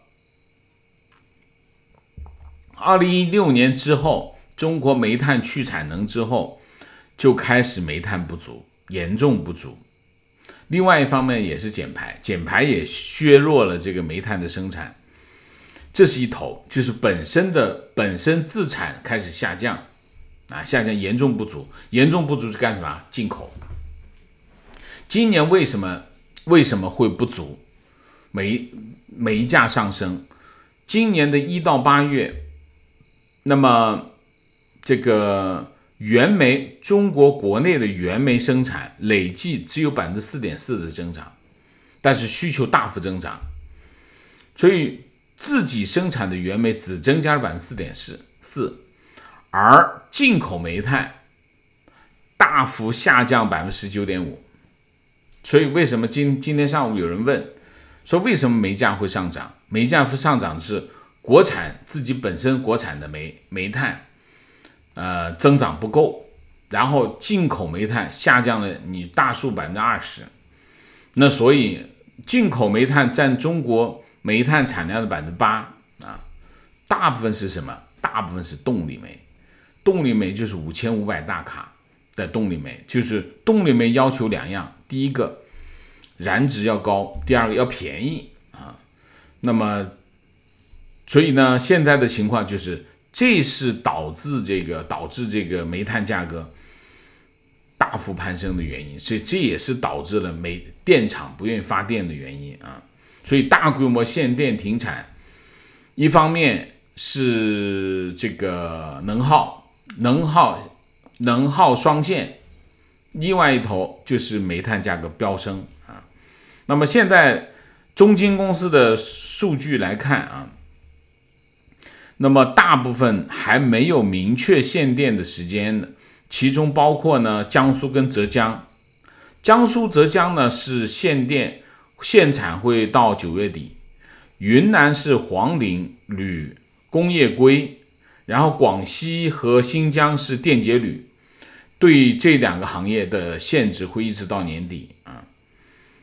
二零一六年之后，中国煤炭去产能之后，就开始煤炭不足，严重不足。另外一方面也是减排，减排也削弱了这个煤炭的生产。这是一头，就是本身的本身自产开始下降啊，下降严重不足，严重不足是干什么？进口。今年为什么为什么会不足？煤煤价上升，今年的一到八月，那么这个原煤中国国内的原煤生产累计只有百分之四点四的增长，但是需求大幅增长，所以自己生产的原煤只增加了百分之四点四，而进口煤炭大幅下降百分之十九点五。所以为什么今今天上午有人问说为什么煤价会上涨？煤价会上涨的是国产自己本身国产的煤煤炭，呃增长不够，然后进口煤炭下降了你大数百分之二十。那所以进口煤炭占中国煤炭产量的百分之八啊，大部分是什么？大部分是动力煤，动力煤就是五千五百大卡的动力煤，就是动力煤要求两样，第一个燃值要高，第二个要便宜啊。那么，所以呢，现在的情况就是，这是导致这个导致这个煤炭价格大幅攀升的原因，所以这也是导致了煤电厂不愿意发电的原因啊。所以大规模限电停产，一方面是这个能耗能耗能耗双限，另外一头就是煤炭价格飙升啊。那么现在中金公司的数据来看啊，那么大部分还没有明确限电的时间的，其中包括呢江苏跟浙江。江苏浙江呢是限电限产会到九月底，云南是黄磷、铝、工业硅，然后广西和新疆是电解铝，对这两个行业的限制会一直到年底啊。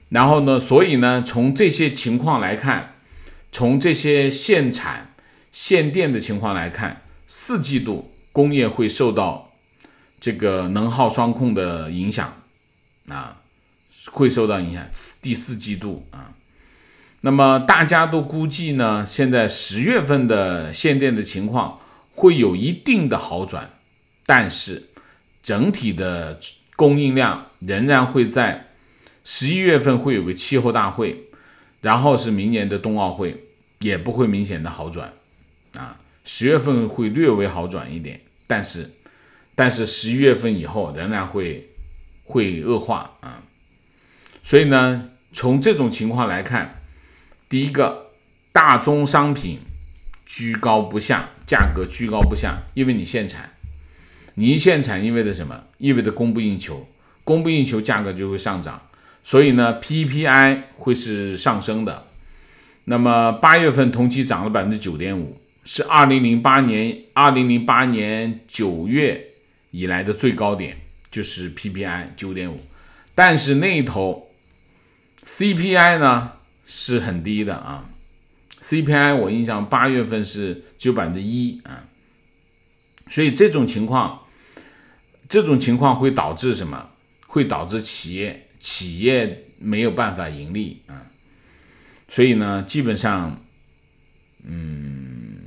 然后呢，所以呢，从这些情况来看，从这些限产、限电的情况来看，四季度工业会受到这个能耗双控的影响啊，会受到影响。第四季度啊，那么大家都估计呢，现在十月份的限电的情况会有一定的好转，但是整体的供应量仍然会在十一月份会有个气候大会，然后是明年的冬奥会，也不会明显的好转啊。十月份会略微好转一点，但是但是十一月份以后仍然会会恶化啊。所以呢，从这种情况来看，第一个，大宗商品居高不下，价格居高不下，因为你限产，你一限产意味着什么？意味着供不应求，供不应求，价格就会上涨。所以呢 P P I 会是上升的。那么八月份同期涨了 百分之九点五， 是二零零八年二零零八年九月以来的最高点，就是 P P I 九点五。但是那一头 C P I 呢是很低的啊 ，C P I 我印象八月份是只有 百分之一 啊。所以这种情况这种情况会导致什么？会导致企业企业没有办法盈利啊，所以呢，基本上，嗯，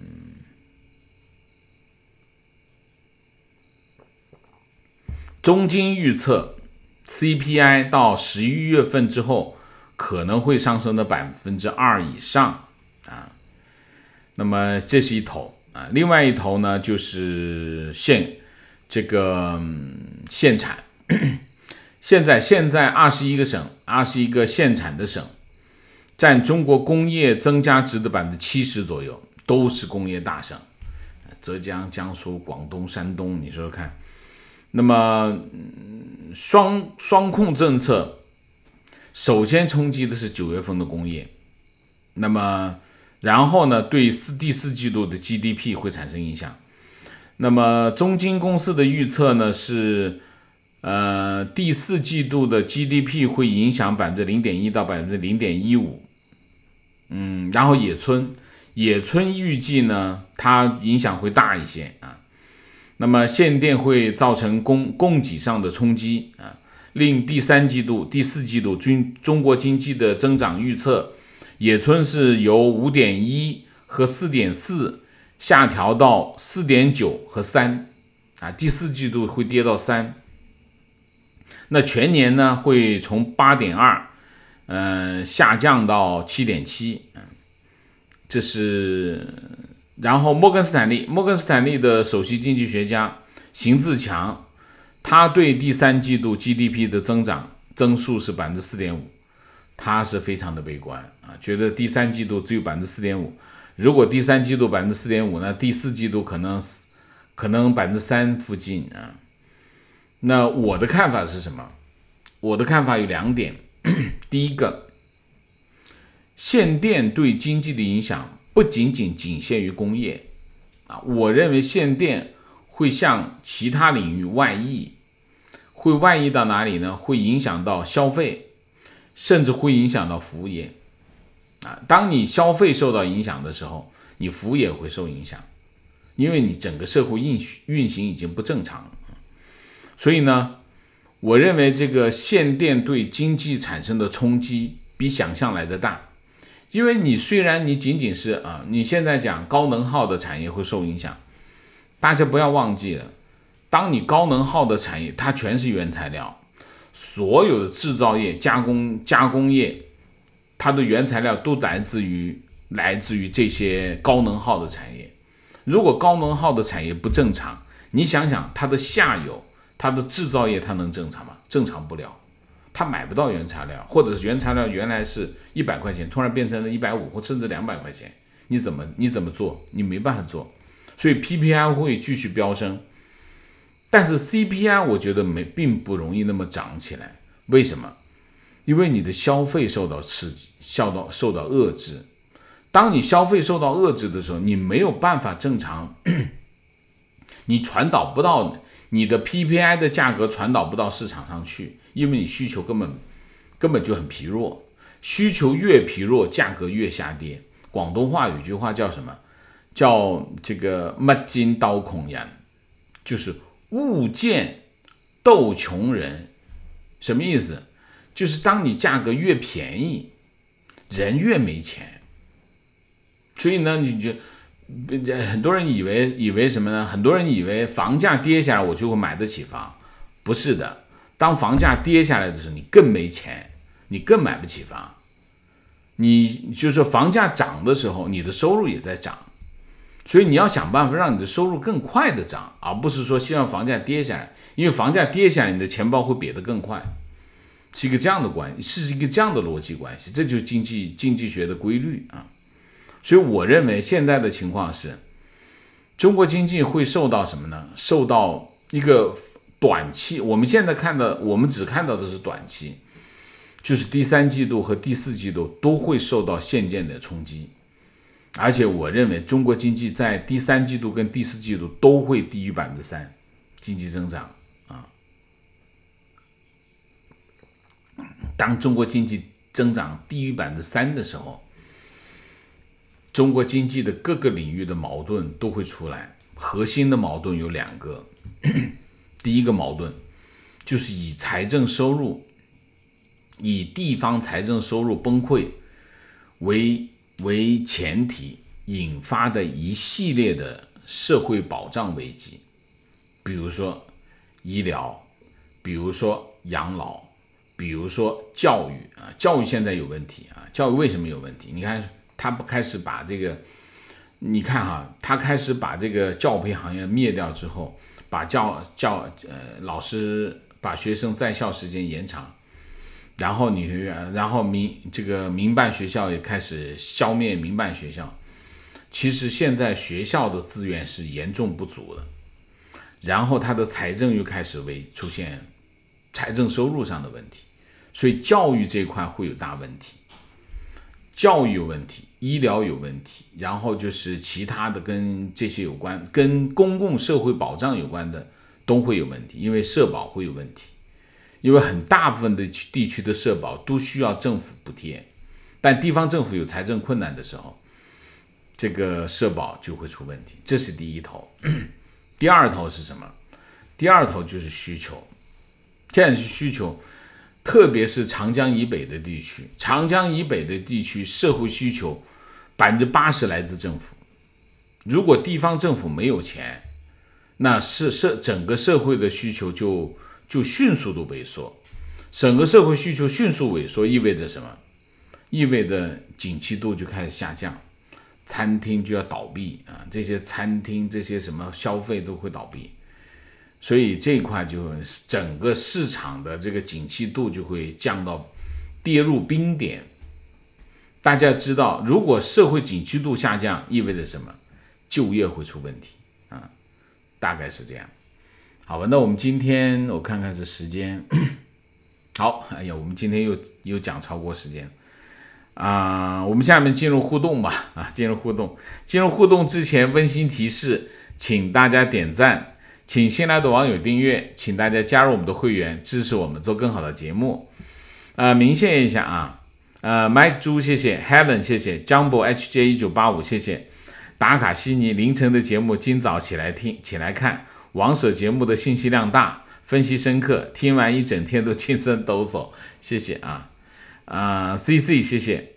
中金预测 C P I 到十一月份之后可能会上升到百分之二以上啊。那么这是一头啊，另外一头呢就是限这个、嗯、限产。现在现在二十一个省，二十一个限产的省，占中国工业增加值的 百分之七十 左右，都是工业大省，浙江、江苏、广东、山东，你说说看。那么双双控政策首先冲击的是九月份的工业，那么然后呢，对第四季度的 G D P 会产生影响。那么中金公司的预测呢是呃，第四季度的 G D P 会影响 百分之零点一 到 百分之零点一五。嗯，然后野村野村预计呢它影响会大一些啊。那么限电会造成供供给上的冲击啊，令第三季度第四季度中中国经济的增长预测野村是由 五点一 和 四点四 下调到 四点九 和三啊，第四季度会跌到三。那全年呢会从 八点二 呃下降到 七点七， 这是。然后摩根斯坦利摩根斯坦利的首席经济学家邢自强，他对第三季度 G D P 的增长增速是 百分之四点五， 他是非常的悲观啊，觉得第三季度只有 百分之四点五， 如果第三季度 百分之四点五， 那第四季度可能可能 百分之三 附近啊。那我的看法是什么？我的看法有两点。第一个，限电对经济的影响不仅仅仅限于工业啊，我认为限电会向其他领域外溢，会外溢到哪里呢？会影响到消费，甚至会影响到服务业啊。当你消费受到影响的时候，你服务业会受影响，因为你整个社会运运行已经不正常了。所以呢，我认为这个限电对经济产生的冲击比想象来的大。因为你虽然你仅仅是啊，你现在讲高能耗的产业会受影响，大家不要忘记了，当你高能耗的产业它全是原材料，所有的制造业、加工加工业，它的原材料都来自于来自于这些高能耗的产业。如果高能耗的产业不正常，你想想它的下游，它的制造业它能正常吗？正常不了。他买不到原材料，或者是原材料原来是一百块钱，突然变成了一百五十或甚至两百块钱，你怎么你怎么做？你没办法做，所以 P P I 会继续飙升，但是 C P I 我觉得没并不容易那么涨起来。为什么？因为你的消费受到刺激，受到受到遏制。当你消费受到遏制的时候，你没有办法正常，你传导不到你的 P P I 的价格传导不到市场上去，因为你需求根本根本就很疲弱，需求越疲弱，价格越下跌。广东话有句话叫什么？叫这个乜金刀孔人，就是物贱斗穷人。什么意思？就是当你价格越便宜，人越没钱。所以呢，你就很多人以为以为什么呢？很多人以为房价跌下来我就会买得起房，不是的。当房价跌下来的时候，你更没钱，你更买不起房。你就是说房价涨的时候，你的收入也在涨，所以你要想办法让你的收入更快的涨，而不是说希望房价跌下来，因为房价跌下来，你的钱包会瘪得更快。是一个这样的关系，是一个这样的逻辑关系，这就是经济经济学的规律啊。所以我认为现在的情况是，中国经济会受到什么呢？受到一个短期，我们现在看的，我们只看到的是短期，就是第三季度和第四季度都会受到限电的冲击，而且我认为中国经济在第三季度跟第四季度都会低于百分之三经济增长啊。当中国经济增长低于百分之三的时候，中国经济的各个领域的矛盾都会出来。核心的矛盾有两个，第一个矛盾就是以财政收入，以地方财政收入崩溃为为前提引发的一系列的社会保障危机，比如说医疗，比如说养老，比如说教育啊，教育现在有问题啊，教育为什么有问题？你看他不开始把这个，你看哈，他开始把这个教培行业灭掉之后，把教教呃老师把学生在校时间延长，然后你然后民这个民办学校也开始消灭民办学校。其实现在学校的资源是严重不足的，然后他的财政又开始为出现财政收入上的问题，所以教育这一块会有大问题，教育有问题，医疗有问题，然后就是其他的跟这些有关，跟公共社会保障有关的都会有问题，因为社保会有问题，因为很大部分的地区的社保都需要政府补贴，但地方政府有财政困难的时候，这个社保就会出问题，这是第一头。第二头是什么？第二头就是需求，现在是需求，特别是长江以北的地区，长江以北的地区社会需求百分之八十来自政府。如果地方政府没有钱，那是社整个社会的需求就就迅速的萎缩。整个社会需求迅速萎缩意味着什么？意味着景气度就开始下降。餐厅就要倒闭啊，这些餐厅这些什么消费都会倒闭，所以这一块就整个市场的这个景气度就会降到跌入冰点。大家知道，如果社会景气度下降，意味着什么？就业会出问题啊，大概是这样。好吧，那我们今天我看看是时间，好，哎呀，我们今天又又讲超过时间。啊、呃，我们下面进入互动吧。啊，进入互动。进入互动之前，温馨提示，请大家点赞，请新来的网友订阅，请大家加入我们的会员，支持我们做更好的节目。呃，明谢一下啊，呃 ，Mike 猪谢谢 ，Helen 谢谢 ，Jumbo H J 一九八五谢谢，打卡悉尼凌晨的节目今早起来听起来看，王舍节目的信息量大，分析深刻，听完一整天都精神抖擞，谢谢啊。啊、呃、，C C 谢谢。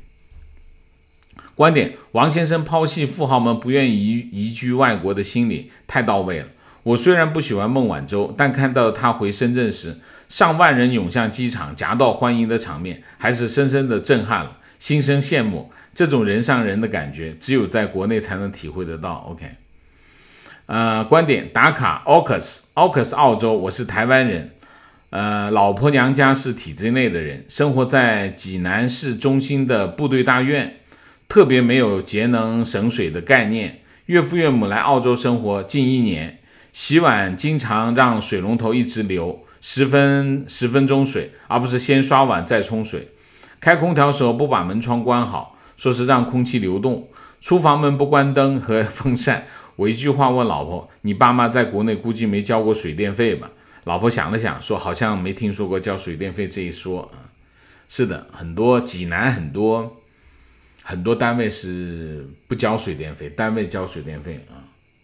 观点：王先生抛弃富豪们不愿意移移居外国的心理太到位了。我虽然不喜欢孟晚舟，但看到他回深圳时，上万人涌向机场夹道欢迎的场面，还是深深的震撼了，心生羡慕。这种人上人的感觉，只有在国内才能体会得到。OK， 呃，观点打卡 ，Aucus，Aucus 澳洲，我是台湾人。呃，老婆娘家是体制内的人，生活在济南市中心的部队大院，特别没有节能省水的概念。岳父岳母来澳洲生活近一年，洗碗经常让水龙头一直流十分十分钟水，而不是先刷碗再冲水。开空调时候不把门窗关好，说是让空气流动。厨房门不关灯和风扇。我一句话问老婆：“你爸妈在国内估计没交过水电费吧？”老婆想了想说：“好像没听说过交水电费这一说啊。” 是的，很多济南很多很多单位是不交水电费，单位交水电费啊。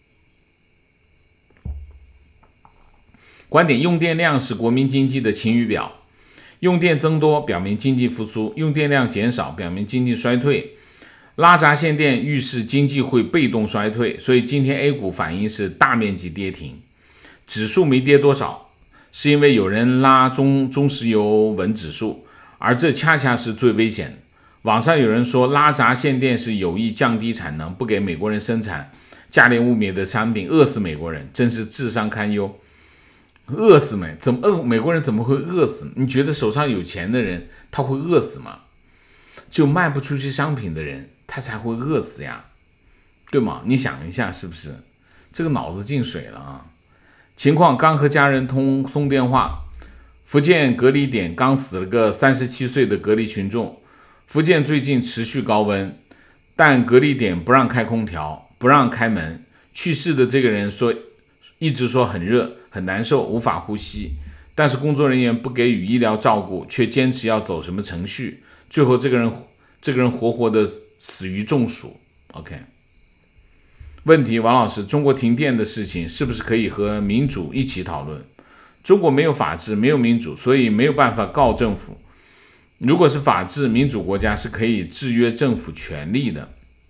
观点：用电量是国民经济的晴雨表，用电增多表明经济复苏，用电量减少表明经济衰退。拉闸限电预示经济会被动衰退，所以今天 A 股反应是大面积跌停，指数没跌多少，是因为有人拉中中石油稳指数，而这恰恰是最危险的。网上有人说拉闸限电是有意降低产能，不给美国人生产价廉物美的商品，饿死美国人，真是智商堪忧。饿死美怎么饿？美国人怎么会饿死？你觉得手上有钱的人他会饿死吗？就卖不出去商品的人他才会饿死呀，对吗？你想一下是不是？这个脑子进水了啊！情况刚和家人通通电话，福建隔离点刚死了个三十七岁的隔离群众。福建最近持续高温，但隔离点不让开空调，不让开门。去世的这个人说，一直说很热很难受，无法呼吸，但是工作人员不给予医疗照顾，却坚持要走什么程序，最后这个人这个人活活的死于中暑。 OK， 问题，王老师，中国停电的事情是不是可以和民主一起讨论？中国没有法治，没有民主，所以没有办法告政府。如果是法治民主国家，是可以制约政府权力的。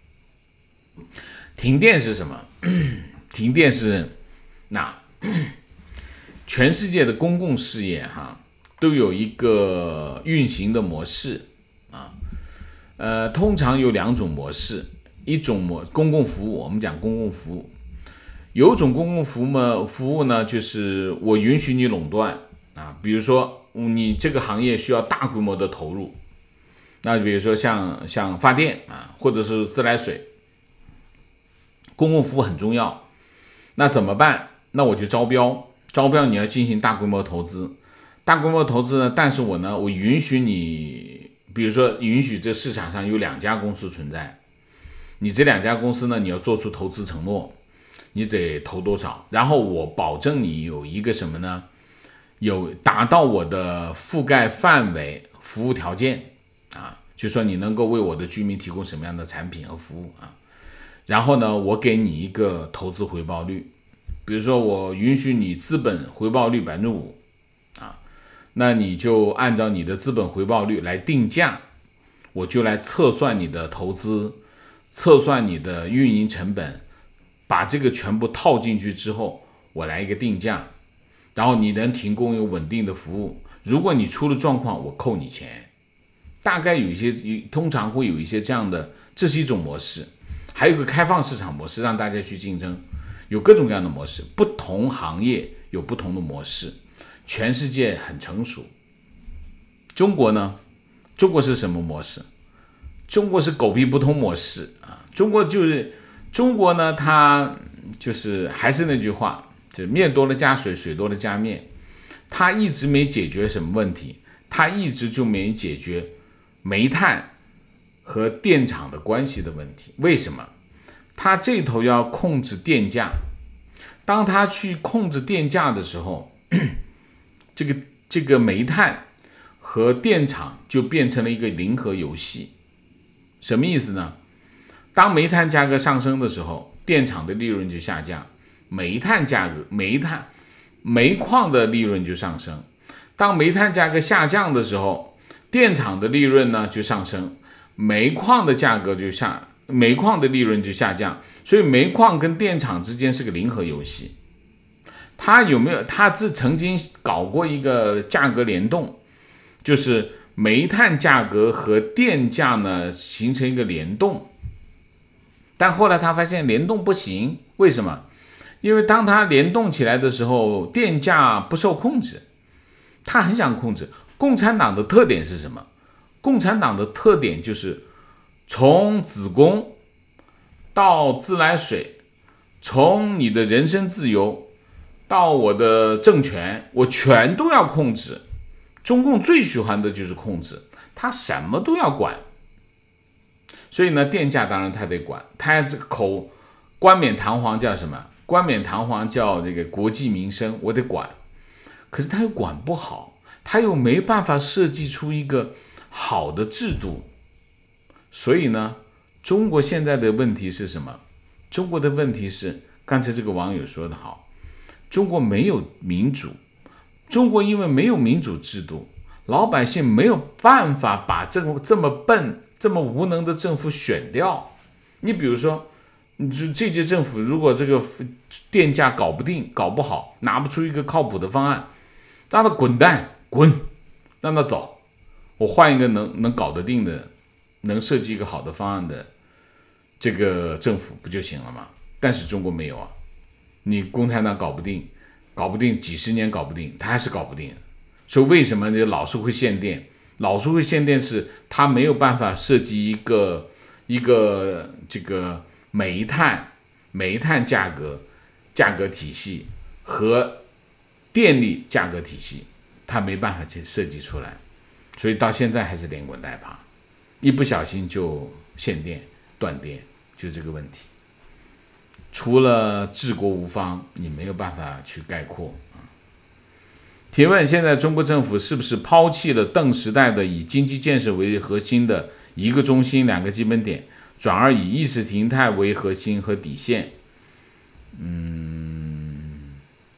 停电是什么？停电是那全世界的公共事业哈都有一个运行的模式啊，呃，通常有两种模式，一种模公共服务，我们讲公共服务，有种公共服务嘛，服务呢就是我允许你垄断啊，比如说你这个行业需要大规模的投入，那比如说像像发电啊，或者是自来水，公共服务很重要，那怎么办？那我就招标，招标你要进行大规模投资，大规模投资呢，但是我呢，我允许你，比如说允许这市场上有两家公司存在，你这两家公司呢，你要做出投资承诺，你得投多少，然后我保证你有一个什么呢？有达到我的覆盖范围服务条件啊，就说你能够为我的居民提供什么样的产品和服务啊，然后呢，我给你一个投资回报率，比如说我允许你资本回报率 百分之五 啊，那你就按照你的资本回报率来定价，我就来测算你的投资，测算你的运营成本，把这个全部套进去之后，我来一个定价，然后你能提供有稳定的服务，如果你出了状况，我扣你钱。大概有一些，通常会有一些这样的，这是一种模式。还有一个开放市场模式，让大家去竞争，有各种各样的模式，不同行业有不同的模式，全世界很成熟。中国呢？中国是什么模式？中国是狗屁不通模式啊！中国就是中国呢，它就是还是那句话，就面多了加水，水多了加面。它一直没解决什么问题，它一直就没解决煤炭和电厂的关系的问题。为什么？它这头要控制电价，当它去控制电价的时候，这个这个煤炭和电厂就变成了一个零和游戏。什么意思呢？当煤炭价格上升的时候，电厂的利润就下降，煤炭价格煤炭煤矿的利润就上升。当煤炭价格下降的时候，电厂的利润呢就上升，煤矿的价格就下煤矿的利润就下降，所以煤矿跟电厂之间是个零和游戏。他有没有他这曾经搞过一个价格联动，就是煤炭价格和电价呢形成一个联动，但后来他发现联动不行。为什么？因为当它联动起来的时候，电价不受控制，他很想控制。共产党的特点是什么？共产党的特点就是从子宫到自来水，从你的人身自由到我的政权，我全都要控制。中共最喜欢的就是控制，他什么都要管。所以呢，电价当然他得管，他这个口冠冕堂皇叫什么？冠冕堂皇叫这个国计民生，我得管。可是他又管不好，他又没办法设计出一个好的制度。所以呢，中国现在的问题是什么？中国的问题是，刚才这个网友说的好，中国没有民主，中国因为没有民主制度，老百姓没有办法把这个这么笨、这么无能的政府选掉。你比如说，你这这届政府如果这个电价搞不定、搞不好，拿不出一个靠谱的方案，让他滚蛋，滚，让他走，我换一个能能搞得定的、能设计一个好的方案的这个政府不就行了吗？但是中国没有啊，你共产党搞不定，搞不定几十年搞不定，他还是搞不定。所以为什么你老是会限电？老是会限电是他没有办法设计一个一个这个煤炭煤炭价格价格体系和电力价格体系，他没办法去设计出来，所以到现在还是连滚带爬，一不小心就限电断电，就这个问题。除了治国无方，你没有办法去概括。提问：现在中国政府是不是抛弃了邓时代的以经济建设为核心的一个中心两个基本点，转而以意识形态为核心和底线？嗯，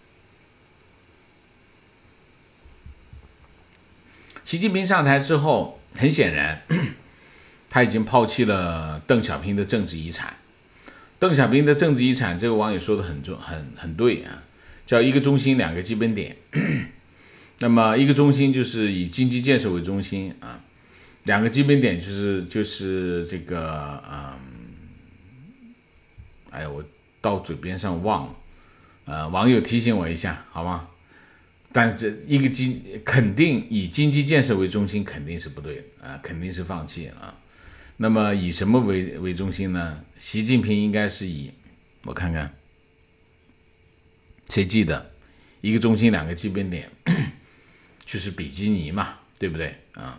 习近平上台之后，很显然他已经抛弃了邓小平的政治遗产。邓小平的政治遗产，这个网友说的很重很很对啊，叫一个中心两个基本点。那么一个中心就是以经济建设为中心啊，两个基本点就是就是这个嗯，哎呀，我到嘴边上忘了，呃，网友提醒我一下好吗？但这一个经肯定以经济建设为中心肯定是不对的啊，肯定是放弃啊。那么以什么为为中心呢？习近平应该是以，我看看，谁记得一个中心两个基本点，就是比基尼嘛，对不对啊？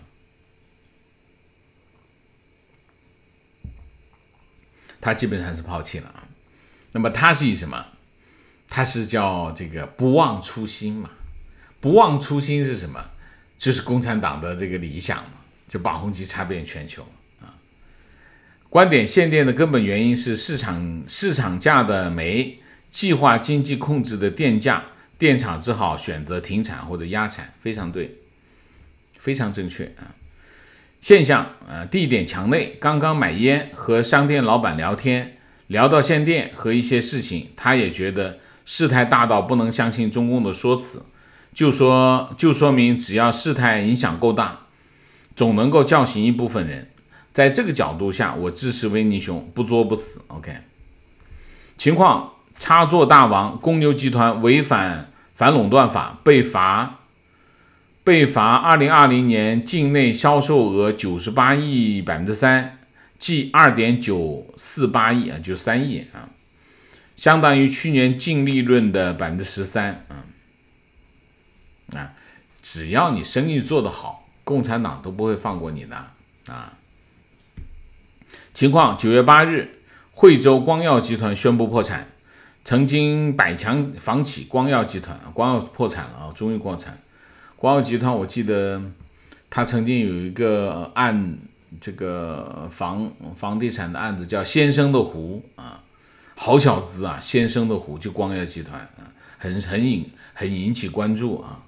他基本上是抛弃了啊。那么他是以什么？他是叫这个不忘初心嘛。不忘初心是什么？就是共产党的这个理想嘛，就把红旗插遍全球。观点：限电的根本原因是市场市场价的煤，计划经济控制的电价，电厂只好选择停产或者压产，非常对，非常正确啊。现象：呃，地点墙内，刚刚买烟，和商店老板聊天，聊到限电和一些事情，他也觉得事态大到不能相信中共的说辞，就说就说明只要事态影响够大，总能够叫醒一部分人。在这个角度下，我支持维尼熊，不作不死。OK， 情况：插座大王公牛集团违反反垄断法，被罚被罚二零二零年境内销售额九十八亿百分之三，即二点九四八亿啊，就三亿啊，相当于去年净利润的百分之十三啊啊！只要你生意做得好，共产党都不会放过你的啊。情况：九月八日，惠州光耀集团宣布破产。曾经百强房企光耀集团，光耀破产了啊，终于破产。光耀集团，我记得他曾经有一个案，这个房房地产的案子叫先生的湖啊，好小资啊，先生的湖就光耀集团啊，很很引很引起关注啊。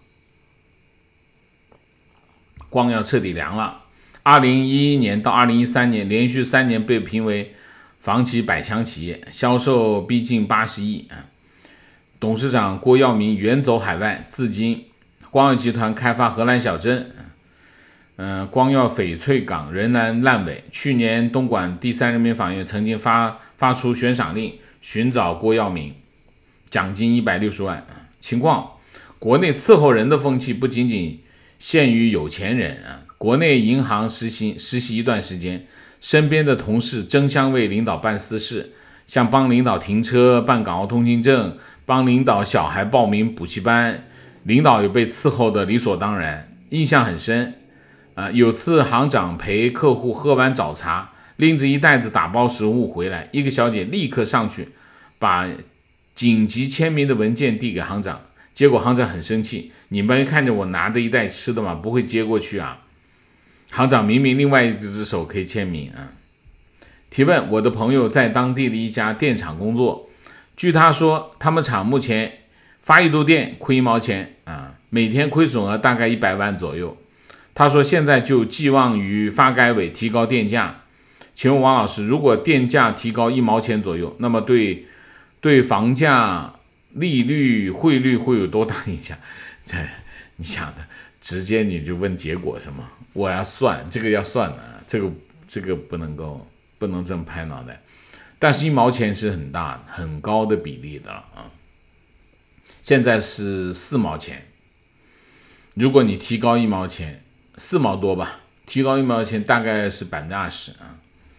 光耀彻底凉了。二零一一年到二零一三年，连续三年被评为房企百强企业，销售逼近八十亿啊。董事长郭耀明远走海外，至今光耀集团开发荷兰小镇，嗯、呃，光耀翡翠港仍然烂尾。去年东莞第三人民法院曾经发发出悬赏令，寻找郭耀明，奖金一百六十万。情况：国内伺候人的风气不仅仅限于有钱人啊。国内银行实习实习一段时间，身边的同事争相为领导办私事，像帮领导停车、办港澳通行证、帮领导小孩报名补习班，领导也被伺候的理所当然，印象很深。呃，有次行长陪客户喝完早茶，拎着一袋子打包食物回来，一个小姐立刻上去把紧急签名的文件递给行长，结果行长很生气，你没看见我拿着一袋吃的吗？不会接过去啊？ 行长明明另外一只手可以签名啊。提问：我的朋友在当地的一家电厂工作，据他说，他们厂目前发一度电亏一毛钱啊，每天亏损额大概一百万左右。他说现在就寄望于发改委提高电价。请问王老师，如果电价提高一毛钱左右，那么对对房价、利率、汇率会有多大影响？这你想的，直接你就问结果是吗？我要算这个要算的，这个这个不能够。不能这么拍脑袋，但是一毛钱是很大很高的比例的啊。现在是四毛钱，如果你提高一毛钱，四毛多吧，提高一毛钱大概是百分之二十啊。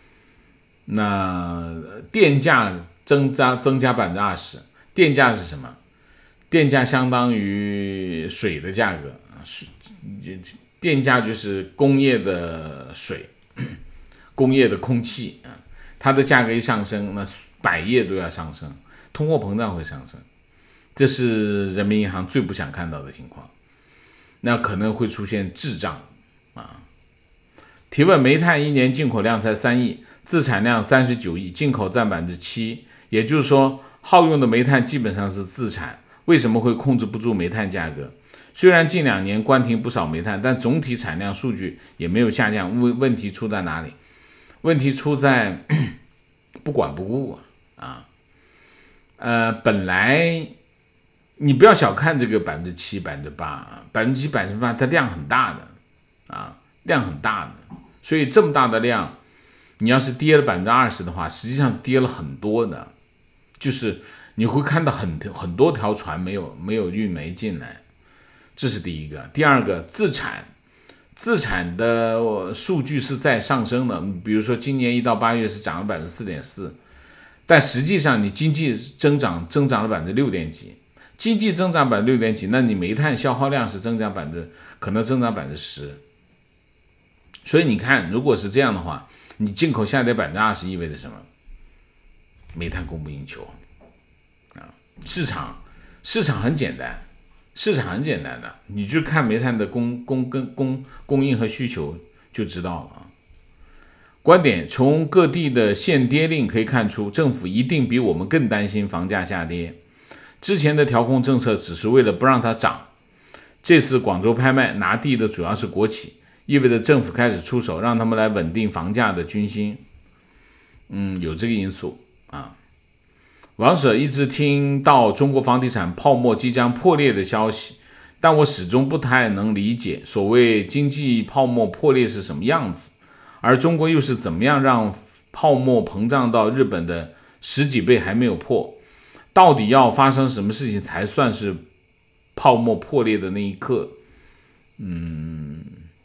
那电价增加增加百分之二十，电价是什么？电价相当于水的价格，电价就是工业的水。工业的空气啊，它的价格一上升，那百业都要上升，通货膨胀会上升，这是人民银行最不想看到的情况，那可能会出现滞胀啊。提问：煤炭一年进口量才三亿，自产量三十九亿，进口占百分之七，也就是说，耗用的煤炭基本上是自产，为什么会控制不住煤炭价格？虽然近两年关停不少煤炭，但总体产量数据也没有下降，问问题出在哪里？问题出在不管不顾啊，呃，本来你不要小看这个百分之七、百分之八啊，百分之七、百分之八，它量很大的啊，量很大的，所以这么大的量，你要是跌了百分之二十的话，实际上跌了很多的，就是你会看到很很多条船没有没有运煤进来，这是第一个。第二个，自产。自产的数据是在上升的，比如说今年一到八月是涨了百分之四点四，但实际上你经济增长增长了百分之六点几，经济增长百分之六点几，那你煤炭消耗量是增长百分之可能增长百分之十，所以你看，如果是这样的话，你进口下跌百分之二十意味着什么？煤炭供不应求啊，市场市场很简单。市场很简单的，你就看煤炭的供供跟供供应和需求就知道了啊。观点：从各地的限跌令可以看出，政府一定比我们更担心房价下跌。之前的调控政策只是为了不让它涨，这次广州拍卖拿地的主要是国企，意味着政府开始出手，让他们来稳定房价的军心。嗯，有这个因素啊。王舍一直听到中国房地产泡沫即将破裂的消息，但我始终不太能理解所谓经济泡沫破裂是什么样子，而中国又是怎么样让泡沫膨胀到日本的十几倍还没有破？到底要发生什么事情才算是泡沫破裂的那一刻？嗯，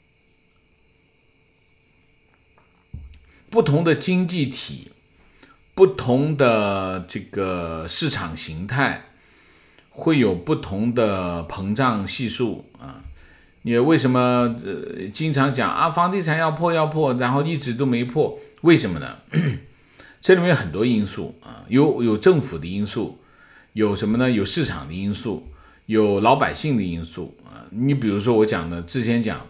不同的经济体。不同的这个市场形态会有不同的膨胀系数啊。你为什么呃经常讲啊房地产要破要破，然后一直都没破？为什么呢？这里面有很多因素啊，有有政府的因素，有什么呢？有市场的因素，有老百姓的因素啊。你比如说我讲的之前讲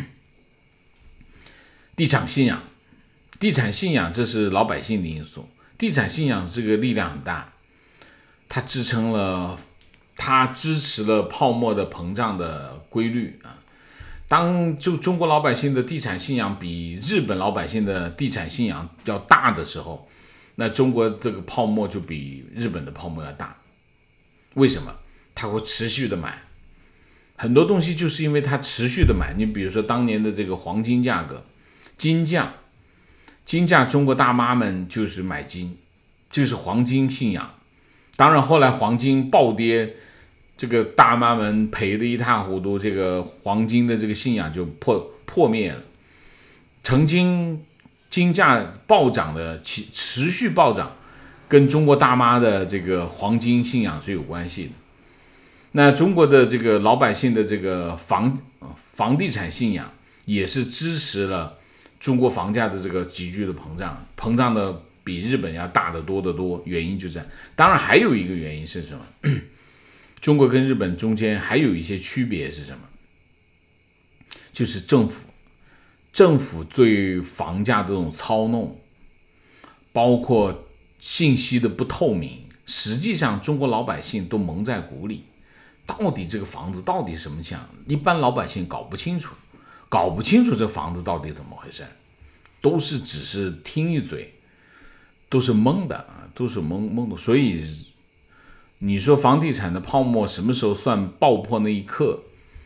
地产信仰，地产信仰这是老百姓的因素。地产信仰这个力量很大，它支撑了，它支持了泡沫的膨胀的规律啊。当就中国老百姓的地产信仰比日本老百姓的地产信仰要大的时候，那中国这个泡沫就比日本的泡沫要大。为什么？它会持续的买，很多东西就是因为它持续的买。你比如说当年的这个黄金价格，金价。金价，中国大妈们就是买金，就是黄金信仰。当然后来黄金暴跌，这个大妈们赔得一塌糊涂，这个黄金的这个信仰就破破灭了。曾经金价暴涨的持持续暴涨，跟中国大妈的这个黄金信仰是有关系的。那中国的这个老百姓的这个房房地产信仰也是支持了中国房价的这个急剧的膨胀，膨胀的比日本要大得多得多，原因就在。当然还有一个原因是什么？中国跟日本中间还有一些区别是什么？就是政府， 政府对房价这种操弄，包括信息的不透明，实际上中国老百姓都蒙在鼓里。到底这个房子到底什么价？一般老百姓搞不清楚，搞不清楚这房子到底怎么回事，都是只是听一嘴，都是蒙的啊，都是蒙蒙的。所以你说房地产的泡沫什么时候算爆破那一刻？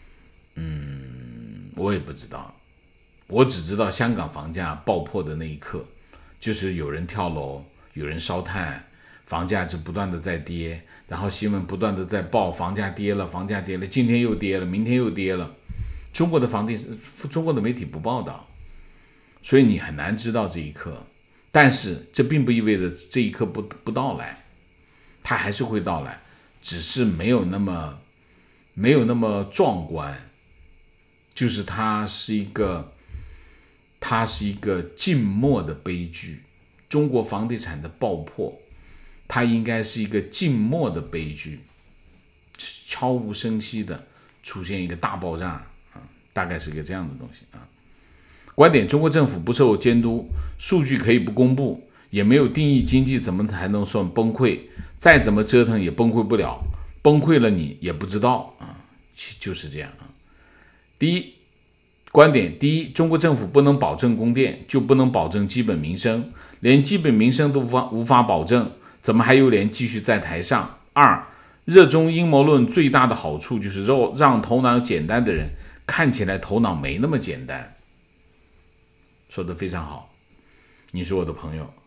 嗯，我也不知道，我只知道香港房价爆破的那一刻，就是有人跳楼，有人烧炭，房价就不断的在跌。然后新闻不断的在报房价跌了，房价跌了，今天又跌了，明天又跌了。中国的房地，中国的媒体不报道，所以你很难知道这一刻。但是这并不意味着这一刻不不到来，它还是会到来，只是没有那么没有那么壮观。就是它是一个，它是一个静默的悲剧。中国房地产的爆破，它应该是一个静默的悲剧，悄无声息的出现一个大爆炸啊，大概是一个这样的东西啊。观点：中国政府不受监督，数据可以不公布，也没有定义经济怎么才能算崩溃，再怎么折腾也崩溃不了，崩溃了你也不知道啊，就是这样啊。第一观点：第一，中国政府不能保证供电，就不能保证基本民生，连基本民生都无法无法保证，怎么还有脸继续在台上？二，热衷阴谋论最大的好处就是让头脑简单的人看起来头脑没那么简单。说得非常好，你是我的朋友。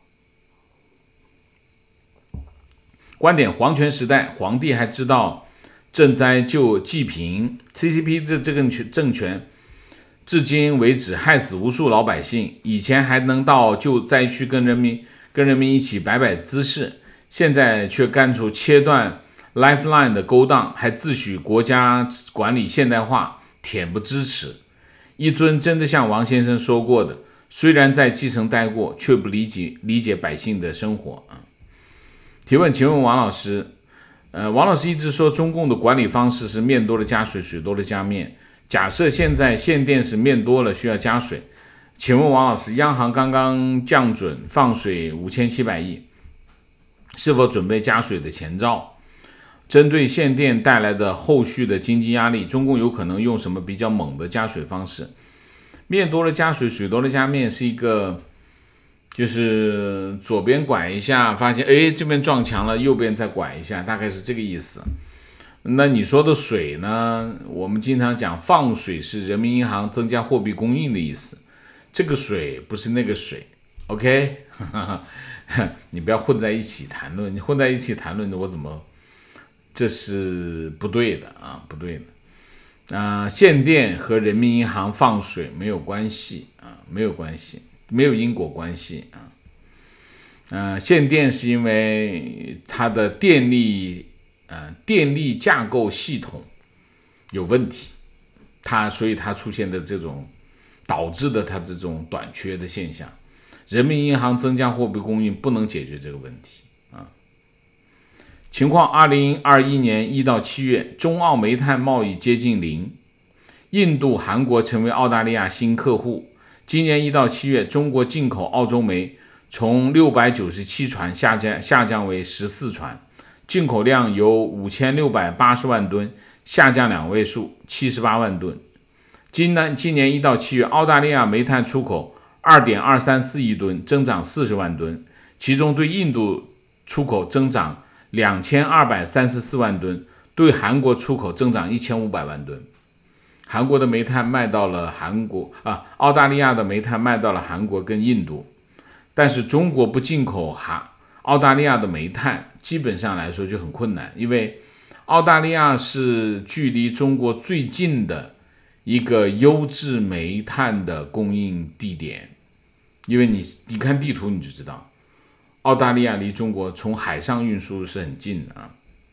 观点：皇权时代，皇帝还知道赈灾救济贫 ，C C P 这这个政权至今为止害死无数老百姓，以前还能到救灾区跟人民跟人民一起摆摆姿势，现在却干出切断 lifeline 的勾当，还自诩国家管理现代化，恬不知耻。一尊真的像王先生说过的，虽然在基层待过，却不理解理解百姓的生活啊。提问：请问王老师，呃，王老师一直说中共的管理方式是面多了加水，水多了加面。假设现在限电是面多了需要加水，请问王老师，央行刚刚降准放水五千七百亿，是否准备加水的前兆？针对限电带来的后续的经济压力，中共有可能用什么比较猛的加水方式？面多了加水，水多了加面是一个，就是左边拐一下，发现哎这边撞墙了，右边再拐一下，大概是这个意思。那你说的水呢？我们经常讲放水是人民银行增加货币供应的意思，这个水不是那个水 ，OK？ 你不要混在一起谈论，你混在一起谈论，我怎么？这是不对的啊，不对的。啊、呃，限电和人民银行放水没有关系啊，没有关系，没有因果关系啊。呃，限电是因为它的电力。呃，电力架构系统有问题，它所以它出现的这种导致的它这种短缺的现象，人民银行增加货币供应不能解决这个问题啊。情况：二零二一年一到七月，中澳煤炭贸易接近零，印度、韩国成为澳大利亚新客户。今年一到七月，中国进口澳洲煤从六百九十七船下降下降为十四船。进口量由五千六百八十万吨下降两位数，七十八万吨。今年今年一到七月，澳大利亚煤炭出口 二点二三四亿吨，增长四十万吨，其中对印度出口增长两千二百三十四万吨，对韩国出口增长一千五百万吨。韩国的煤炭卖到了韩国啊，澳大利亚的煤炭卖到了韩国跟印度，但是中国不进口韩澳大利亚的煤炭，基本上来说就很困难，因为澳大利亚是距离中国最近的一个优质煤炭的供应地点，因为你你看地图你就知道，澳大利亚离中国从海上运输是很近的啊。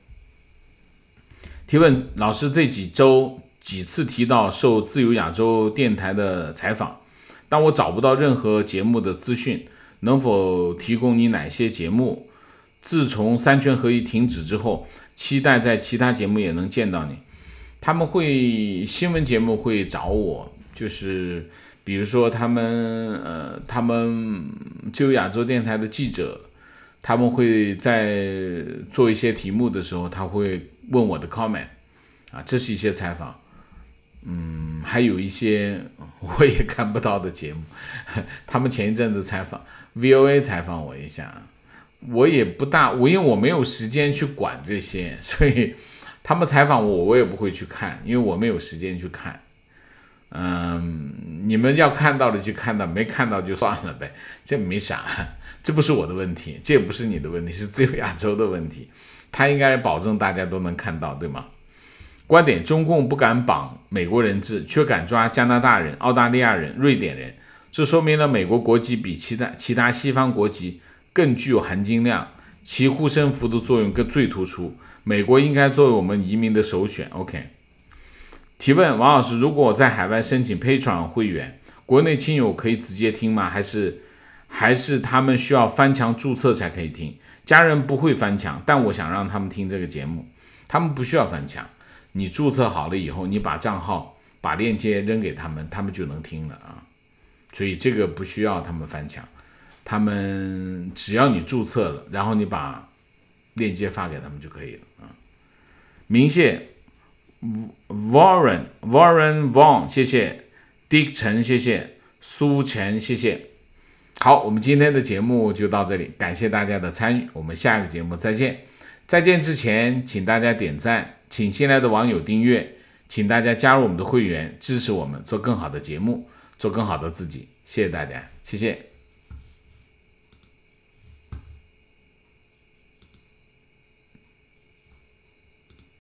提问：老师这几周几次提到受自由亚洲电台的采访，但我找不到任何节目的资讯，能否提供你哪些节目？自从三权合一停止之后，期待在其他节目也能见到你。他们会新闻节目会找我，就是比如说他们呃，他们就亚洲电台的记者，他们会在做一些题目的时候，他会问我的 comment 啊，这是一些采访。嗯，还有一些我也看不到的节目，他们前一阵子采访 V O A 采访我一下，我也不大，我因为我没有时间去管这些，所以他们采访我，我也不会去看，因为我没有时间去看。嗯，你们要看到的就看到，没看到就算了呗，这没啥，这不是我的问题，这也不是你的问题，是自由亚洲的问题，他应该保证大家都能看到，对吗？观点：中共不敢绑美国人质，却敢抓加拿大人、澳大利亚人、瑞典人，这说明了美国国籍比其他其他西方国籍更具有含金量，其护身符的作用更最突出。美国应该作为我们移民的首选。OK。提问：王老师，如果我在海外申请 Patreon 会员，国内亲友可以直接听吗？还是还是他们需要翻墙注册才可以听？家人不会翻墙，但我想让他们听这个节目，他们不需要翻墙。你注册好了以后，你把账号、把链接扔给他们，他们就能听了啊。所以这个不需要他们翻墙，他们只要你注册了，然后你把链接发给他们就可以了啊。明谢 Warren Warren Wong 谢谢 Dick 陈谢谢苏晨谢谢。好，我们今天的节目就到这里，感谢大家的参与，我们下个节目再见。再见之前，请大家点赞，请新来的网友订阅，请大家加入我们的会员，支持我们做更好的节目，做更好的自己。谢谢大家，谢谢。